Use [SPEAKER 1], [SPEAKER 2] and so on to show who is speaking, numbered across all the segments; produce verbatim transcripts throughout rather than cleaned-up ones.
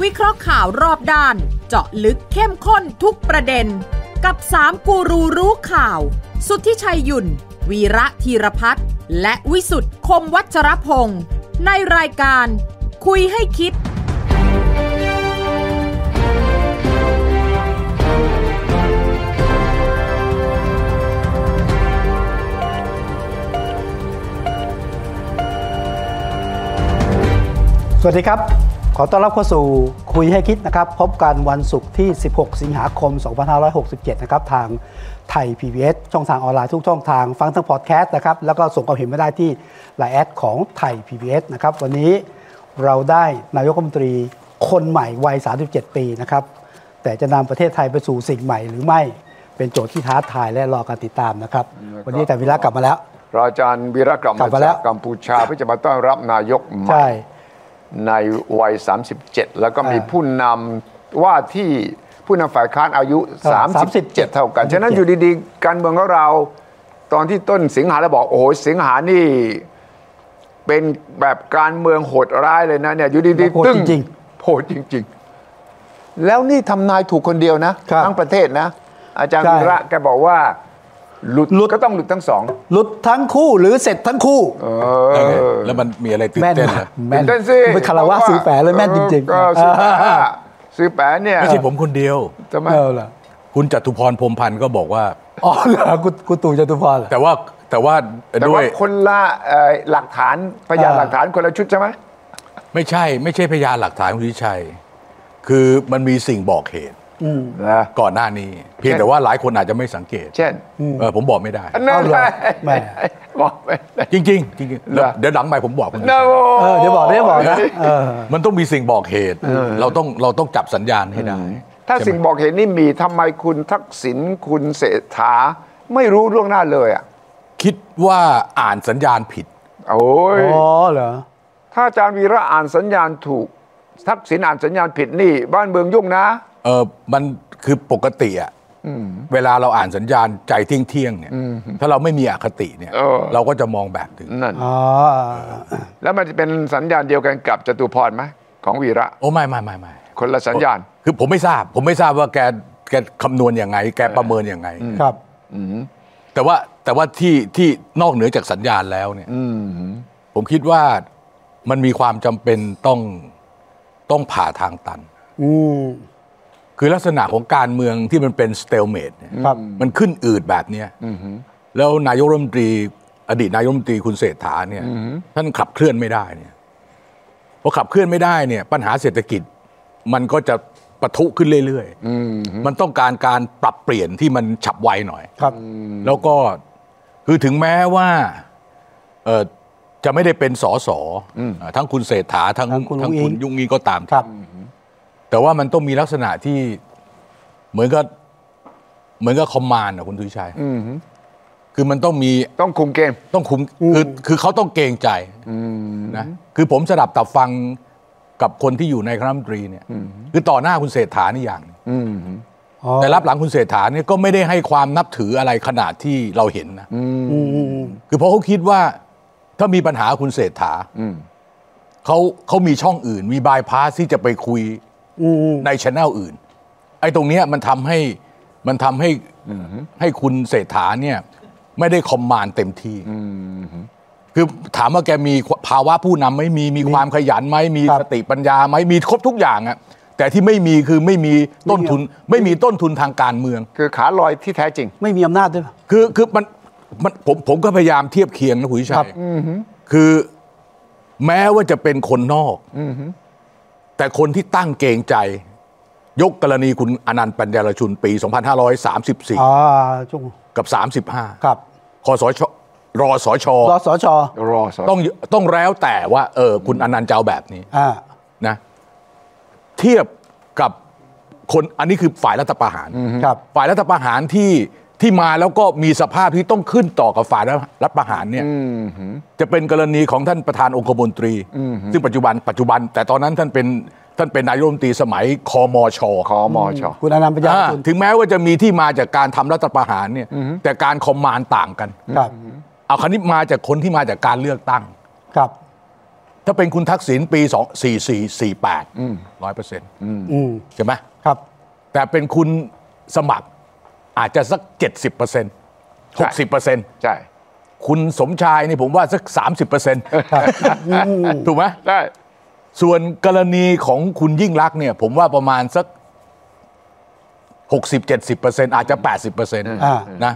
[SPEAKER 1] วิเคราะห์ข่าวรอบด้านเจาะลึกเข้มข้นทุกประเด็นกับสามกูรูรู้ข่าวสุทธิชัยหยุ่นวีระธีรพัฒน์และวิสุทธ์คมวัชรพงศ์ในรายการคุยให้คิด
[SPEAKER 2] สวัสดีครับขอต้อนรับเข้าสู่คุยให้คิดนะครับพบกันวันศุกร์ที่สิบหกสิงหาคมสองพันห้าร้อยหกสิบเจ็ดนะครับทางไทย พี บี เอส ช่องทางออนไลน์ทุกช่องทางฟังทั้งพอดแคสต์นะครับแล้วก็ส่งความเห็นมาได้ที่ ไลน์ แอดของไทย พี บี เอส นะครับวันนี้เราได้นายกรัฐมนตรีคนใหม่วัยสามสิบเจ็ดปีนะครับแต่จะนำประเทศไทยไปสู่สิ่งใหม่หรือไม่เป็นโจทย์ที่ท้าทายและรอการติดตามนะครับวันนี้แต่วีระกลับมาแล้ว
[SPEAKER 3] อาจารย์วีระกลับมาจากกัมพูชาเพื่อจะมาต้อนรับนายกใหม่ในวัยสามสิบเจ็ดแล้วก็มีผู้นำว่าที่ผู้นำฝ่ายค้านอายุสามสิบเจ็ดเท่ากันฉะนั้นอยู่ดีๆการเมืองของเราตอนที่ต้นสิงหาเราบอกโอ้โหสิงหานี่เป็นแบบการเมืองโหดร้ายเลยนะเนี่ยอยู่ดีๆตึ้งโหดจริงๆแล้วนี่ทำนายถูกคนเดียวนะทั้งประเทศนะอาจารย์วีระแกบอกว่าหลุดก็ต้องหลุดทั้งสอง
[SPEAKER 2] หลุดทั้งคู่หรือเสร็จทั้งคู่
[SPEAKER 4] แล้วมันมีอะไรตื่นเต้นเลย
[SPEAKER 2] แม่นไปคารวะซื้อแปะเลยแม่นจริง
[SPEAKER 3] ๆซื้อแปะซื้อแปะเนี่ย
[SPEAKER 4] ไม่ใช่ผมคนเดียว
[SPEAKER 3] ทำไม
[SPEAKER 4] คุณจตุพรพรหมพันธ์ก็บอกว่า
[SPEAKER 2] อ๋อเหรอคุณตู่จตุพร
[SPEAKER 4] แต่ว่าแต่ว่า
[SPEAKER 3] ด้วยคนละหลักฐานพยานหลักฐานคนละชุดใช่ไหม
[SPEAKER 4] ไม่ใช่ไม่ใช่พยานหลักฐานคุณวิชัยคือมันมีสิ่งบอกเหตุก่อนหน้านี้เพียงแต่ว่าหลายคนอาจจะไม่สังเกต
[SPEAKER 3] เช่น
[SPEAKER 4] เออผมบอกไม่ได้
[SPEAKER 3] นั่นแหละไม่
[SPEAKER 4] บอกไม่ได้จริงๆจริงๆเดี๋ยวหลังไปผมบอกคุณ
[SPEAKER 2] เดี๋ยวบอกเดี๋ยวบอกนะ
[SPEAKER 4] มันต้องมีสิ่งบอกเหตุเราต้องเราต้องจับสัญญาณให้ได้
[SPEAKER 3] ถ้าสิ่งบอกเหตุนี่มีทำไมคุณทักษิณคุณเศรษฐาไม่รู้ล่วงหน้าเลยอ่ะ
[SPEAKER 4] คิดว่าอ่านสัญญาณผิด
[SPEAKER 3] โอ้ย
[SPEAKER 2] อ๋อเหรอ
[SPEAKER 3] ถ้าอาจารย์วีระอ่านสัญญาณถูกทักษิณอ่านสัญญาณผิดนี่บ้านเมืองยุ่งนะ
[SPEAKER 4] เออมันคือปกติอ่ะเวลาเราอ่านสัญญาณใจเที่ยงเที่ยงเนี่ยถ้าเราไม่มีอคติเนี่ยเราก็จะมองแบบถึง
[SPEAKER 3] นั่นแล้วมันจะเป็นสัญญาณเดียวกันกับจตุพรไหมของวีระ
[SPEAKER 4] โอ้ไม่ไม่ไม่ไม่
[SPEAKER 3] คนละสัญญาณ
[SPEAKER 4] คือผมไม่ทราบผมไม่ทราบว่าแกแกคำนวณยังไงแกประเมินยังไง
[SPEAKER 2] ครับ
[SPEAKER 4] แต่ว่าแต่ว่าที่ที่นอกเหนือจากสัญญาณแล้วเนี่ยผมคิดว่ามันมีความจำเป็นต้องต้องผ่าทางตันคือลักษณะของการเมืองที่มันเป็นสเตลเมทเนี่ยมันขึ้นอืดแบบนี้แล้วนายกรัฐมนตรีอดีตนายกรัฐมนตรีคุณเศรษฐาเนี่ยท่านขับเคลื่อนไม่ได้เนี่ยพอขับเคลื่อนไม่ได้เนี่ยปัญหาเศรษฐกิจมันก็จะปะทุขึ้นเรื่อยๆมันต้องการการปรับเปลี่ยนที่มันฉับไวหน่อยแล้วก็คือถึงแม้ว่าเออจะไม่ได้เป็นสสทั้งคุณเศรษฐาทั้งทั้งคุณยุ่งงี้ก็ตามแต่ว่ามันต้องมีลักษณะที่เหมือนกับเหมือนกับคอมมานด์นะคุณทุชัยคือมันต้องมี
[SPEAKER 3] ต้องคุมเกม
[SPEAKER 4] ต้องคุมคือคือเขาต้องเกรงใจนะคือผมสดับตับฟังกับคนที่อยู่ในคณะรัฐมนตรีเนี่ยคือต่อหน้าคุณเศรษฐานี่อย่างแต่รับหลังคุณเศรษฐาเนี่ยก็ไม่ได้ให้ความนับถืออะไรขนาดที่เราเห็นนะคือเพราะเขาคิดว่าถ้ามีปัญหาคุณเศรษฐาเขาเขามีช่องอื่นมีบายพาสที่จะไปคุยในช่องอื่นไอ้ตรงเนี้ยมันทำให้มันทำให้ให้คุณเศรษฐาเนี่ยไม่ได้คอมมานด์เต็มที่คือถามว่าแกมีภาวะผู้นำไม่มีมีความขยันไหมมีสติปัญญาไหมมีครบทุกอย่างอะแต่ที่ไม่มีคือไม่มีต้นทุนไม่มีต้นทุนทางการเมือง
[SPEAKER 3] คือขาลอยที่แท้จริง
[SPEAKER 2] ไม่มีอำนาจด้วย
[SPEAKER 4] คือคือมันมันผมผมก็พยายามเทียบเคียงนะคุณวิชัยคือแม้ว่าจะเป็นคนนอกแต่คนที่ตั้งเกรงใจยกกรณีคุณอนันต์ปัญญารชุนปีสองพันห้าร้อยสามสิบสี่กับสามสิบห้า
[SPEAKER 2] ครับ
[SPEAKER 4] คสชรสช
[SPEAKER 2] รสช
[SPEAKER 3] รส
[SPEAKER 4] ต้องต้องแล้วแต่ว่าเออคุณอนันต์จะเอาแบบนี้นะเทียบกับคนอันนี้คือฝ่ายรัฐประหารฝ่ายรัฐประหารที่ที่มาแล้วก็มีสภาพที่ต้องขึ้นต่อกับฝ่ายรัฐประหารเนี่ยจะเป็นกรณีของท่านประธานองคมนตรีซึ่งปัจจุบันปัจจุบันแต่ตอนนั้นท่านเป็นท่านเป็นนายกรัฐมนตรีสมัยคมช
[SPEAKER 3] คมช
[SPEAKER 2] คุณอนันต์ปัญญารชุน
[SPEAKER 4] ถึงแม้ว่าจะมีที่มาจากการทำรัฐประหารเนี่ยแต่การคอมมานด์ต่างกันเอาคราวนี้มาจากคนที่มาจากการเลือกตั้ง
[SPEAKER 2] ครับ
[SPEAKER 4] ถ้าเป็นคุณทักษิณปีสองสี่สี่สี่แปดร้อยเปอร์เซ็นต์ใช่ไหม
[SPEAKER 2] ครับ
[SPEAKER 4] แต่เป็นคุณสมัครอาจจะสักเจ็ดสิบเปอร์เซ็นต์หกสิบเปอร์เซ็นต์
[SPEAKER 3] ใช่
[SPEAKER 4] คุณสมชายนี่ผมว่าสักสามสิบเปอร์เซ็นต์ถูกไหม
[SPEAKER 3] ใช่
[SPEAKER 4] ส่วนกรณีของคุณยิ่งลักษณ์เนี่ยผมว่าประมาณสักหกสิบเจ็ดสิบเปอร์เซ็นต์อาจจะแปดสิบเปอร์เซ็นต์นะ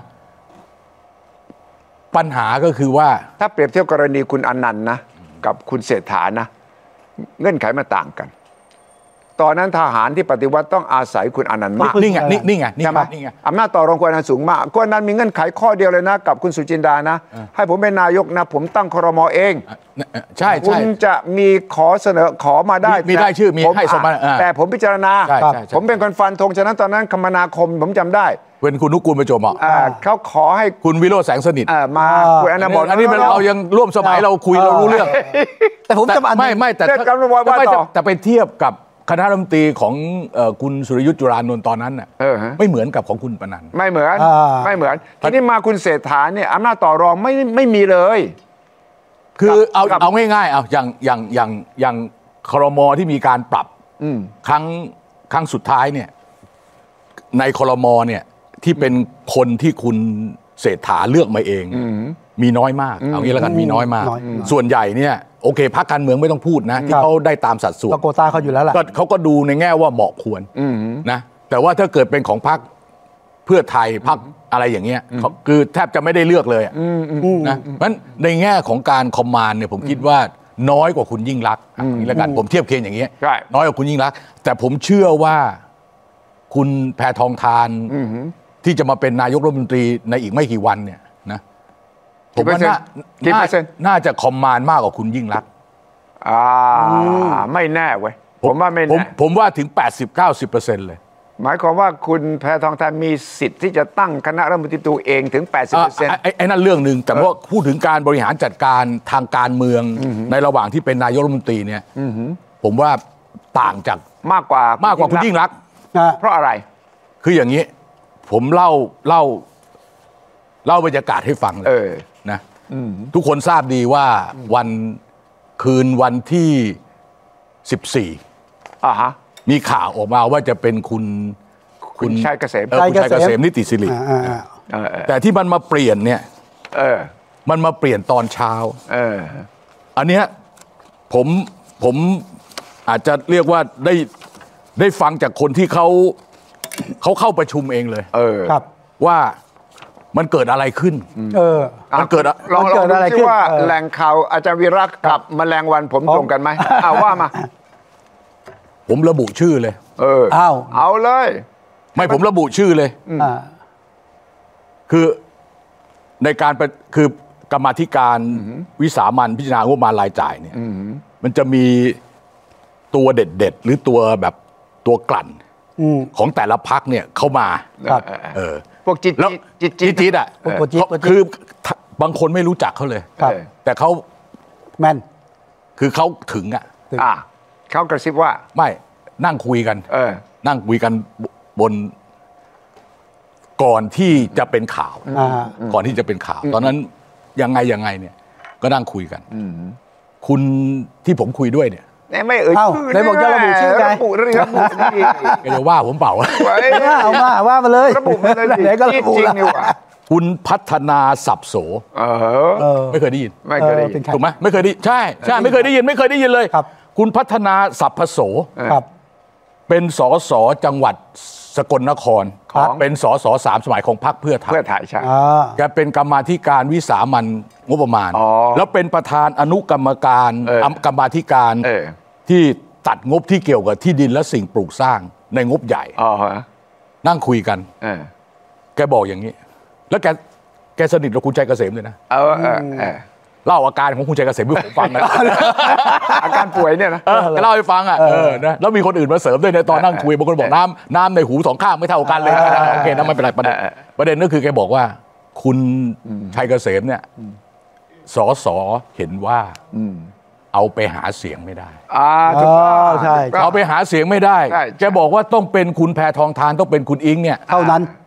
[SPEAKER 4] ปัญหาก็คือว่า
[SPEAKER 3] ถ้าเปรียบเทียบกรณีคุณอนันต์นะกับคุณเศรษฐานะเงื่อนไขมันต่างกันตอนนั้นทหารที่ปฏิวัติต้องอาศัยคุณอนันต์มาก
[SPEAKER 4] นี่ไงนี่นี่ไง
[SPEAKER 3] ใช่ไหมอำนาจต่อรองคุณอนันต์สูงมากคุณอนันต์มีเงื่อนไขข้อเดียวเลยนะกับคุณสุจินดานะให้ผมเป็นนายกนะผมตั้งครม.เอง
[SPEAKER 4] ใช่
[SPEAKER 3] คุณจะมีขอเสนอขอมาได้
[SPEAKER 4] มีได้ชื่อมีให้สม
[SPEAKER 3] แต่ผมพิจารณาผมเป็นคนฟันธงฉะนั้นตอนนั้นคมนาคมผมจำได้
[SPEAKER 4] เป็นคุณนุกูลประจบอ่ะ
[SPEAKER 3] เขาขอให้
[SPEAKER 4] คุณวิโรจน์แสงสนิท
[SPEAKER 3] มาคุณอนันต์บอก
[SPEAKER 4] อันนี้เรายังร่วมสมัยเราคุยเรารู้เรื่อง
[SPEAKER 2] แต่ผมจะ
[SPEAKER 4] ไม่ไม่แต่แต่ไปเทียบกับคณะรัฐมนตรีของคุณสุรยุทธ์จุรานนท์ตอนนั้นน่ะไม่เหมือนกับของคุณปนันท์
[SPEAKER 3] ไม่เหมือนไม่เหมือนทีนี้มาคุณเศรษฐาเนี่ยอำนาจต่อรองไม่ไม่มีเลย
[SPEAKER 4] คือเอาเอาง่ายๆเอาอย่างอย่างอย่างอย่างครม.ที่มีการปรับครั้งครั้งสุดท้ายเนี่ยในครม.เนี่ยที่เป็นคนที่คุณเศรษฐาเลือกมาเองมีน้อยมากเอางี้แล้วกันมีน้อยมากส่วนใหญ่เนี่ยโอเคพรรคการเมืองไม่ต้องพูดนะที่เขาได้ตามสัดส่วน
[SPEAKER 2] ก็โควต้าเขาอยู่แล้วแหละ
[SPEAKER 4] เขาก็ดูในแง่ว่าเหมาะควรนะแต่ว่าถ้าเกิดเป็นของพรรคเพื่อไทยพรรคอะไรอย่างเงี้ยคือแทบจะไม่ได้เลือกเลยนะเพราะฉะนั้นในแง่ของการคอมมานด์เนี่ยผมคิดว่าน้อยกว่าคุณยิ่งลักษณ์นี่แล้วกันผมเทียบเคียงอย่างเงี้ยน้อยกว่าคุณยิ่งลักษณ์แต่ผมเชื่อว่าคุณแพทองธารที่จะมาเป็นนายกรัฐมนตรีในอีกไม่กี่วันเนี่ยนะผมว่าน่าน่าจะคอมมานด์มากกว่าคุณยิ่งลักษณ์
[SPEAKER 3] อ่าไม่แน่เว้ยผมว่าไม่แน่
[SPEAKER 4] ผมว่าถึง แปดสิบถึงเก้าสิบเปอร์เซ็นต์ เลย
[SPEAKER 3] หมายความว่าคุณแพทองธารมีสิทธิ์ที่จะตั้งคณะรัฐมนตรีตัวเองถึง แปดสิบเปอร์เซ็นต์
[SPEAKER 4] ไอ้ไอ้นั่นเรื่องนึงแต่ว่าพูดถึงการบริหารจัดการทางการเมืองในระหว่างที่เป็นนายกรัฐมนตรีเนี่ยผมว่าต่างจาก
[SPEAKER 3] มากกว่าม
[SPEAKER 4] ากกว่าคุณยิ่งลักษณ์
[SPEAKER 3] เพราะอะไร
[SPEAKER 4] คืออย่างนี้ผมเล่าเล่าเล่าบรรยากาศให้ฟังเลยนะทุกคนทราบดีว่าวันคืนวันที่สิบสี่
[SPEAKER 3] อ่าฮะ
[SPEAKER 4] มีข่าวออกมาว่าจะเป็นคุณ
[SPEAKER 3] คุณชัยเกษม
[SPEAKER 4] คุณชัยเกษมนิติสิริแต่ที่มันมาเปลี่ยนเนี่ยมันมาเปลี่ยนตอนเช้าอันเนี้ยผมผมอาจจะเรียกว่าได้ได้ฟังจากคนที่เขาเขาเข้าประชุมเองเลย
[SPEAKER 3] เออ
[SPEAKER 4] ว่ามันเกิดอะไรขึ้น
[SPEAKER 2] เออ
[SPEAKER 4] มันเกิด
[SPEAKER 3] ลองดูซิว่าแหล่งข่าวอาจารย์วีระกับแมลงวันผมตรงกันไหมเอาว่ามา
[SPEAKER 4] ผมระบุชื่อเลย
[SPEAKER 3] เออ
[SPEAKER 2] เอา
[SPEAKER 3] เอาเลย
[SPEAKER 4] ไม่ผมระบุชื่อเลย
[SPEAKER 2] อ่า
[SPEAKER 4] คือในการคือกรรมาธิการวิสามัญพิจารณางบประมาณรายจ่ายเนี่ยมันจะมีตัวเด็ดๆหรือตัวแบบตัวกลั่นของแต่ละพรรคเนี่ยเข้ามาเออ
[SPEAKER 3] พวกจิต
[SPEAKER 4] จิตจิตอ่ะคือบางคนไม่รู้จักเขาเลยแต่เขา
[SPEAKER 2] แม่น
[SPEAKER 4] คือเขาถึงอ่ะ
[SPEAKER 3] อ่าเขากระซิบว่า
[SPEAKER 4] ไม่นั่งคุยกันนั่งคุยกันบนก่อนที่จะเป็นข่าวก่อนที่จะเป็นข่าวตอนนั้นยังไงยังไงเนี่ยก็นั่งคุยกันคุณที่ผมคุยด้วยเนี่ย
[SPEAKER 3] ไม่เอ่ย
[SPEAKER 2] ชื่อเลยบอกจะระบุชื่อไง
[SPEAKER 3] ระบุระบุนี่
[SPEAKER 4] ก็จะว่าผมเปล่า
[SPEAKER 2] เอามาว่ามาเลย
[SPEAKER 3] ระบุมาเลยไหนก็ระบุแล้ว
[SPEAKER 4] คุณพัฒนาสับโสไม่เคยได้ยิน
[SPEAKER 3] ไม่เคยได้ยิน
[SPEAKER 4] ถูกไหมไม่เคยได้ใช่ใช่ไม่เคยได้ยินไม่เคยได้ยินเลยคุณพัฒนาสัพพโสเป็นสสจังหวัดสกลนครเป็นสสสามสมัยของพรรคเพื่อไทย
[SPEAKER 3] เพื่อไทยใช่
[SPEAKER 4] แกเป็นกรรมาธิการวิสามัญงบประมาณแล้วเป็นประธานอนุกรรมการกรรมาธิการที่ตัดงบที่เกี่ยวกับที่ดินและสิ่งปลูกสร้างในงบใหญ่นั่งคุยกันแกบอกอย่างนี้แล้วแกแกสนิทกับคุณชัยเกษมเลยนะ
[SPEAKER 3] เออเออ
[SPEAKER 4] เล่าอาการของคุณชัยเกษมให้ผมฟังนะ
[SPEAKER 3] อาการป่วยเนี่ยนะ
[SPEAKER 4] เล่าให้ฟังอ่ะเออนะแล้วมีคนอื่นมาเสริมด้วยในตอนนั่งคุยบางคนบอกน้ำน้ำในหูสองข้างไม่เท่ากันเลยโอเคนะไม่เป็นไรประเด็นประเด็นก็คือแกบอกว่าคุณชัยเกษมเนี่ยสสเห็นว่าเอาไปหาเสียงไม่ได้
[SPEAKER 3] อ่า
[SPEAKER 2] ใช่
[SPEAKER 4] เอาไปหาเสียงไม่ได้แกบอกว่าต้องเป็นคุณแพทองธารต้องเป็นคุณอิงเนี่ย
[SPEAKER 2] เท่านั้น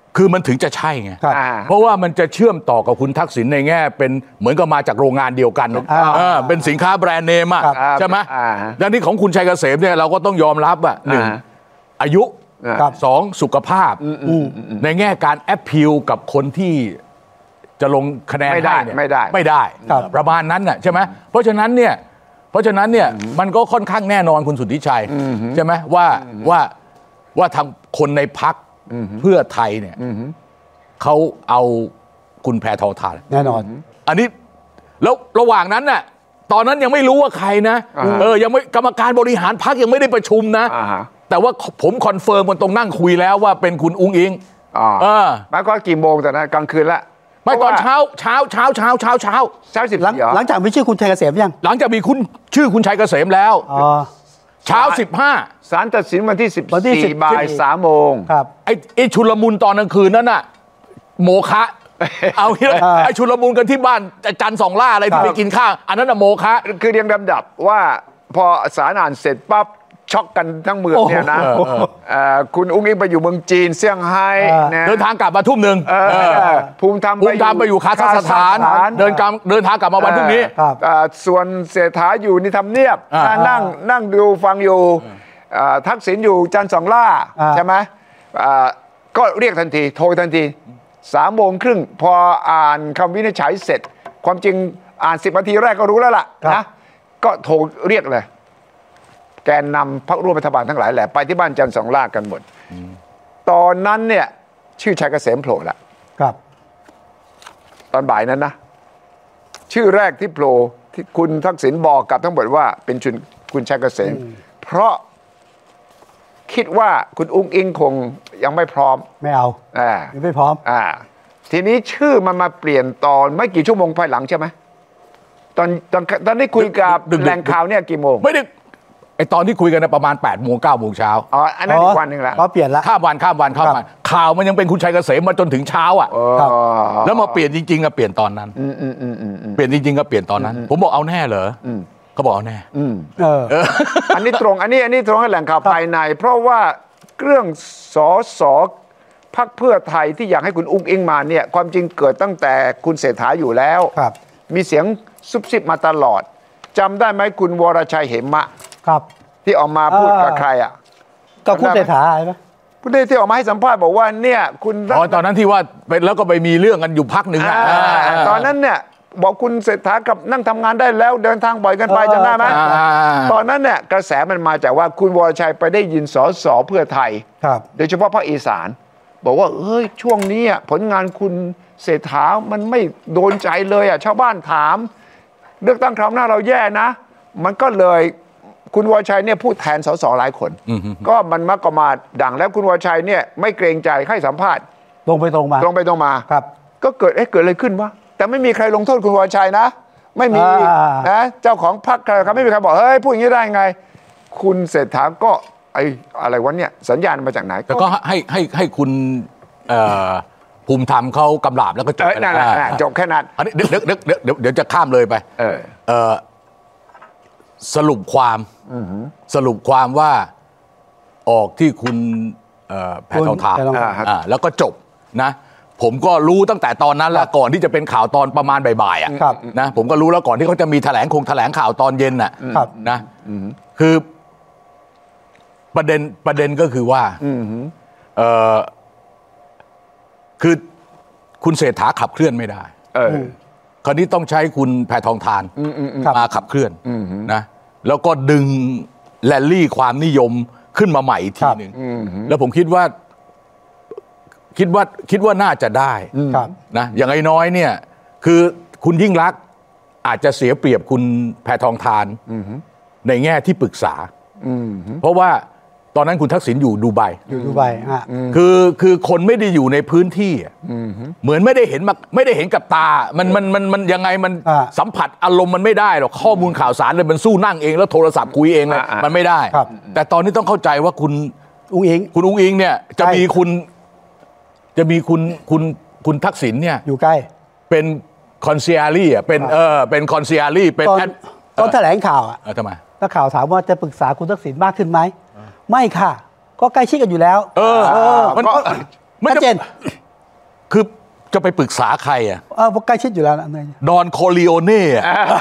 [SPEAKER 4] คือมันถึงจะใช่ไง
[SPEAKER 2] ครับ
[SPEAKER 4] เพราะว่ามันจะเชื่อมต่อกับคุณทักษิณในแง่เป็นเหมือนกับมาจากโรงงานเดียวกันเออเป็นสินค้าแบรนด์เนมอ่ะ
[SPEAKER 2] ครับ
[SPEAKER 4] ใช่ไหม
[SPEAKER 3] อ่า
[SPEAKER 4] ดังนี้ของคุณชัยเกษมเนี่ยเราก็ต้องยอมรับว่าหนึ่ง
[SPEAKER 3] อ่า
[SPEAKER 4] อายุ
[SPEAKER 2] ครับ
[SPEAKER 4] สองสุขภาพในแง่การแอปพิลกับคนที่จะลงคะแนน
[SPEAKER 3] ไม่ได้
[SPEAKER 4] ให้เนี่ย
[SPEAKER 3] ไม่ได้
[SPEAKER 4] ไม่ได้
[SPEAKER 2] ครับ
[SPEAKER 4] ประมาณนั้นน่ะใช่ไหมเพราะฉะนั้นเนี่ยเพราะฉะนั้นเนี่ยมันก็ค่อนข้างแน่นอนคุณสุทธิชัยใช่ไหมว่าว่าว่าทางคนในพรรคเพื่อไทยเนี่ยเขาเอาคุณแพทองธาร
[SPEAKER 2] แน่นอน
[SPEAKER 4] อันนี้แล้วระหว่างนั้นน่ะตอนนั้นยังไม่รู้ว่าใครนะ
[SPEAKER 3] อ่าฮะ
[SPEAKER 4] เออยังไม่กรรมการบริหารพรรคยังไม่ได้ประชุมนะ
[SPEAKER 3] อ่าฮะ
[SPEAKER 4] แต่ว่าผมคอนเฟิร์มกันตรงนั่งคุยแล้วว่าเป็นคุณอุ้งอิง
[SPEAKER 3] อ่า
[SPEAKER 4] เออ
[SPEAKER 3] แล้วก็กี่โมงแต่นั้นกลางคืนละ
[SPEAKER 4] ไม่ตอนเช้าเช้าเช้าเช้าเช้าเช้า
[SPEAKER 3] เช้าสิบ
[SPEAKER 2] หลัง
[SPEAKER 3] เหรอ
[SPEAKER 2] หลังจากมีชื่อคุณชัยเกษมยัง
[SPEAKER 4] หลังจากมีคุณชื่อคุณชัยเกษมแล้ว
[SPEAKER 2] อ๋อ
[SPEAKER 4] เช้าสิบห้า
[SPEAKER 3] ศาลตัดสินวันที่สิบ
[SPEAKER 2] วันที่
[SPEAKER 3] สี่
[SPEAKER 2] สิบ
[SPEAKER 3] บ่ายสามโมง
[SPEAKER 2] ครับ
[SPEAKER 4] ไอ้ไอ้ชุลมุนตอนกลางคืนนั้นน่ะโมคะ เอางี้เลย
[SPEAKER 2] อ่า
[SPEAKER 4] ไอ้ชุลมุนกันที่บ้านจันทร์สองล่าอะไร
[SPEAKER 2] ครั
[SPEAKER 4] ที่
[SPEAKER 2] บ
[SPEAKER 4] ไปกินข้าวอันนั้นน่ะโมคะ
[SPEAKER 3] คือเรียงลำดับว่าพอศาลอ่านเสร็จปั๊บช็อกกันทั้งเมืองเนี่ยนะ
[SPEAKER 4] โอ้โห
[SPEAKER 3] เอ่อคุณอุ้งอิงไปอยู่เมืองจีนเซี่ยงไฮ้
[SPEAKER 2] อ่า
[SPEAKER 3] นะ
[SPEAKER 4] เดินทางกลับมาทุ่มหนึ่ง
[SPEAKER 3] เออ
[SPEAKER 4] เออ
[SPEAKER 3] ภูมิธรรม
[SPEAKER 4] ภูมิธรรมไปอยู่คาซัคสถาน
[SPEAKER 3] คซัคสถาน
[SPEAKER 4] เดินกลับเดินทางกลับมาวันพรุ่งนี้
[SPEAKER 2] ครับ
[SPEAKER 3] เอ่อส่วนเศรษฐาอยู่ในทำเนียบ
[SPEAKER 4] อ่า
[SPEAKER 3] นั่งนั่งดูฟังอยู่เอ่อทักษิณอยู่จันทร์สองล่า
[SPEAKER 2] อ่า
[SPEAKER 3] ใช่ไหมเอ่อก็เรียกทันทีโทรทันทีสามโมงครึ่งพออ่านคำวินิจฉัยเสร็จ ความจริงอ่านสิบนาทีแรกก็รู้แล้วล่ะ
[SPEAKER 2] ครับ
[SPEAKER 3] นะก็โทรเรียกเลย แกนนำพรรคร่วมรัฐบาลทั้งหลายแหละไปที่บ้านจันทร์สองล่ากันหมด ตอนนั้นเนี่ยชื่อชัยเกษมโผล่ละ
[SPEAKER 2] ครับ
[SPEAKER 3] ตอนบ่ายนั้นนะ ชื่อแรกที่โผล่ที่คุณทักษิณบอกกับทั้งหมดว่าเป็นชุนคุณชัยเกษม เพราะคิดว่าคุณอุ้งอิงคงยังไม่พร้อม
[SPEAKER 2] ไม่เอา
[SPEAKER 3] อ่า
[SPEAKER 2] ยังไม่พร้อม
[SPEAKER 3] อ่าทีนี้ชื่อมันมาเปลี่ยนตอนไม่กี่ชั่วโมงภายหลังใช่ไหมตอนตอนตอนที่คุยกับ
[SPEAKER 4] ดึกๆ
[SPEAKER 3] แหล่งข่าวเนี่ยกี่โมง
[SPEAKER 4] ไม่ได้ไอตอนที่คุยกันนะประมาณ8ปดโมงเก้าโมงเช้า
[SPEAKER 3] อ๋ออันนั้นอีกวันหนึ่งละ
[SPEAKER 2] เขาเปลี่ยนละ
[SPEAKER 4] ข้ามวันข้ามวันข้ามวันข่าวมันยังเป็นคุณชัยเกษมมาจนถึงเช้าอ่ะ
[SPEAKER 2] ครับ
[SPEAKER 4] แล้วมาเปลี่ยนจริงๆอะเปลี่ยนตอนนั้น
[SPEAKER 3] อืมอืมอืมอืมอืม
[SPEAKER 4] เปลี่ยนจริงๆก็เปลี่ยนตอนนั้น ผมบอกเอาแน่เหรออเขาบอกเอาแน่
[SPEAKER 3] อืม
[SPEAKER 2] เออ
[SPEAKER 3] อันนี้ตรงอันนี้อันนี้ตรงให้แหล่งข่าวภายใน เพราะว่าเรื่องสอสอพรรคเพื่อไทยที่อยากให้คุณอุ้งอิงมาเนี่ยความจริงเกิดตั้งแต่คุณเศรษฐาอยู่แล้ว
[SPEAKER 2] ครับ
[SPEAKER 3] มีเสียงซุบซิบมาตลอดจำได้ไหมคุณวรชัยเหมะ
[SPEAKER 2] ครับ
[SPEAKER 3] ที่ออกมาพูดกับ
[SPEAKER 2] อ่า
[SPEAKER 3] ใครอ่ะ
[SPEAKER 2] กับคุณเศรษฐาใช่ไหม
[SPEAKER 3] คุณได้ที่ออกมาให้สัมภาษณ์บอกว่าเนี่ยคุณ
[SPEAKER 4] อ๋อตอนนั้นที่ว่าไปแล้วก็ไปมีเรื่องกันอยู่พักหนึ่งอะ
[SPEAKER 3] อ่า
[SPEAKER 4] อ่า
[SPEAKER 3] ตอนนั้นเนี่ยบอกคุณเศรษฐากับนั่งทำงานได้แล้วเดินทางบ่อยกันไปจำได้ไหม
[SPEAKER 4] อ่า
[SPEAKER 3] ตอนนั้นเนี่ยกระแสมันมาจากว่าคุณวรชัยไปได้ยินสอสอเพื่อไทย
[SPEAKER 2] ครับ
[SPEAKER 3] โดยเฉพาะภาคอีสาน บอกว่าเฮ้ยช่วงนี้อะผลงานคุณเศรษฐามันไม่โดนใจเลยอ่ะชาวบ้านถาม เลือกตั้งคราวหน้าเราแย่นะ มันก็เลยคุณวรชัยเนี่ยพูดแทนสสหลายคน ก็มันมักก็มาดังแล้วคุณวรชัยเนี่ยไม่เกรงใจให้สัมภาษณ์
[SPEAKER 2] ตรงไปตรงมา
[SPEAKER 3] ตรงไปตรงมา
[SPEAKER 2] ครับ
[SPEAKER 3] ก็เกิดเอ๊ะเกิดอะไรขึ้นวะแต่ไม่มีใครลงโทษคุณวรชัยนะ ไม่มี
[SPEAKER 2] อ่า
[SPEAKER 3] นะเจ้าของพรรคใครครับไม่มีใครบอกเฮ้ยพูดอย่างนี้ได้ไง คุณเศรษฐาก็ไอ้อะไรวะเนี่ยสัญญาณมาจากไหน
[SPEAKER 4] แต่ก็ให้ให้ให้คุณเอ่อภูมิธรรมเขากำราบแล้วก็จบ
[SPEAKER 3] เอ้ย
[SPEAKER 4] ไป
[SPEAKER 3] นั่น
[SPEAKER 4] แล้ว
[SPEAKER 3] แหละอ่าจบแค่นั้น
[SPEAKER 4] อันนี้เดี๋ยวเดี๋ยวเดี๋ยวเดี๋ยวเดี๋ยวจะข้ามเลยไป
[SPEAKER 3] เออ
[SPEAKER 4] เอ่อสรุปความสรุปความว่าออกที่คุณเอ่อแพทองธาร
[SPEAKER 2] คุณแพทองธาร
[SPEAKER 4] อ่าแล้วก็จบนะ ผมก็รู้ตั้งแต่ตอนนั้นแล้วก่อนที่จะเป็นข่าวตอนประมาณบ่ายๆอ่ะ
[SPEAKER 2] ครับ
[SPEAKER 4] นะผมก็รู้แล้วก่อนที่เขาจะมีแถลงคงแถลงข่าวตอนเย็นน่ะ
[SPEAKER 2] ครับ
[SPEAKER 4] นะคือประเด็นประเด็นก็คือว่าเออคือคุณเศรษฐาขับเคลื่อนไม่ได้
[SPEAKER 3] เออ
[SPEAKER 4] คราวนี้ต้องใช้คุณแพทองธาร
[SPEAKER 2] ครับ
[SPEAKER 4] มาขับเคลื่อนนะแล้วก็ดึงแรลลี่ความนิยมขึ้นมาใหม่อีกทีหนึ่งแล้วผมคิดว่า คิดว่าคิดว่าน่าจะได้
[SPEAKER 2] ครับ
[SPEAKER 4] นะอย่างน้อยๆเนี่ย คือคุณยิ่งลักษณ์อาจจะเสียเปรียบคุณแพทองธารในแง่ที่ปรึกษาเพราะว่าตอนนั้นคุณทักษิณอยู่ดูไบ
[SPEAKER 2] อยู่ดูไบอ่ะ
[SPEAKER 4] คือคือคนไม่ได้อยู่ในพื้นที่อะเหมือนไม่ได้เห็นมาไม่ได้เห็นกับตา มันมันมันมันยังไงมัน
[SPEAKER 2] อ่า
[SPEAKER 4] สัมผัสอารมณ์มันไม่ได้หรอกข้อมูลข่าวสารเลยมันสู้นั่งเองแล้วโทรศัพท์คุยเองเลย
[SPEAKER 3] อ่าอ่ามั
[SPEAKER 4] มันไม่ได้
[SPEAKER 2] ครับ
[SPEAKER 4] แต่ตอนนี้ต้องเข้าใจว่าคุณ
[SPEAKER 2] อุ้งอิง
[SPEAKER 4] คุณอุ้งอิงเนี่ยจะ
[SPEAKER 2] ใช่
[SPEAKER 4] มีคุณ จะมีคุณคุณคุณทักษิณเนี่ย
[SPEAKER 2] อยู่ใกล้
[SPEAKER 4] เป็นคอนเซียรี่อ่ะเป็นเออเป็นคอนเซียรี่เป็น
[SPEAKER 2] ตอน
[SPEAKER 4] แอด
[SPEAKER 2] ตอนแถลงข่าวอ่ะ
[SPEAKER 4] เออทำไม
[SPEAKER 2] นักข่าวถามว่าจะปรึกษาคุณทักษิณมากขึ้นไหม ไม่ค่ะ ก็ใกล้ชิดกันอยู่แล้ว
[SPEAKER 4] เออ
[SPEAKER 2] เออ
[SPEAKER 4] มัน
[SPEAKER 3] ก็
[SPEAKER 4] มัน
[SPEAKER 2] ชัด
[SPEAKER 4] จะ
[SPEAKER 2] เจน
[SPEAKER 4] คือจะไปปรึกษาใครอ่ะ
[SPEAKER 2] เออใกล้ชิดอยู่แล้วนะ
[SPEAKER 4] ดอนโคลิโอเน่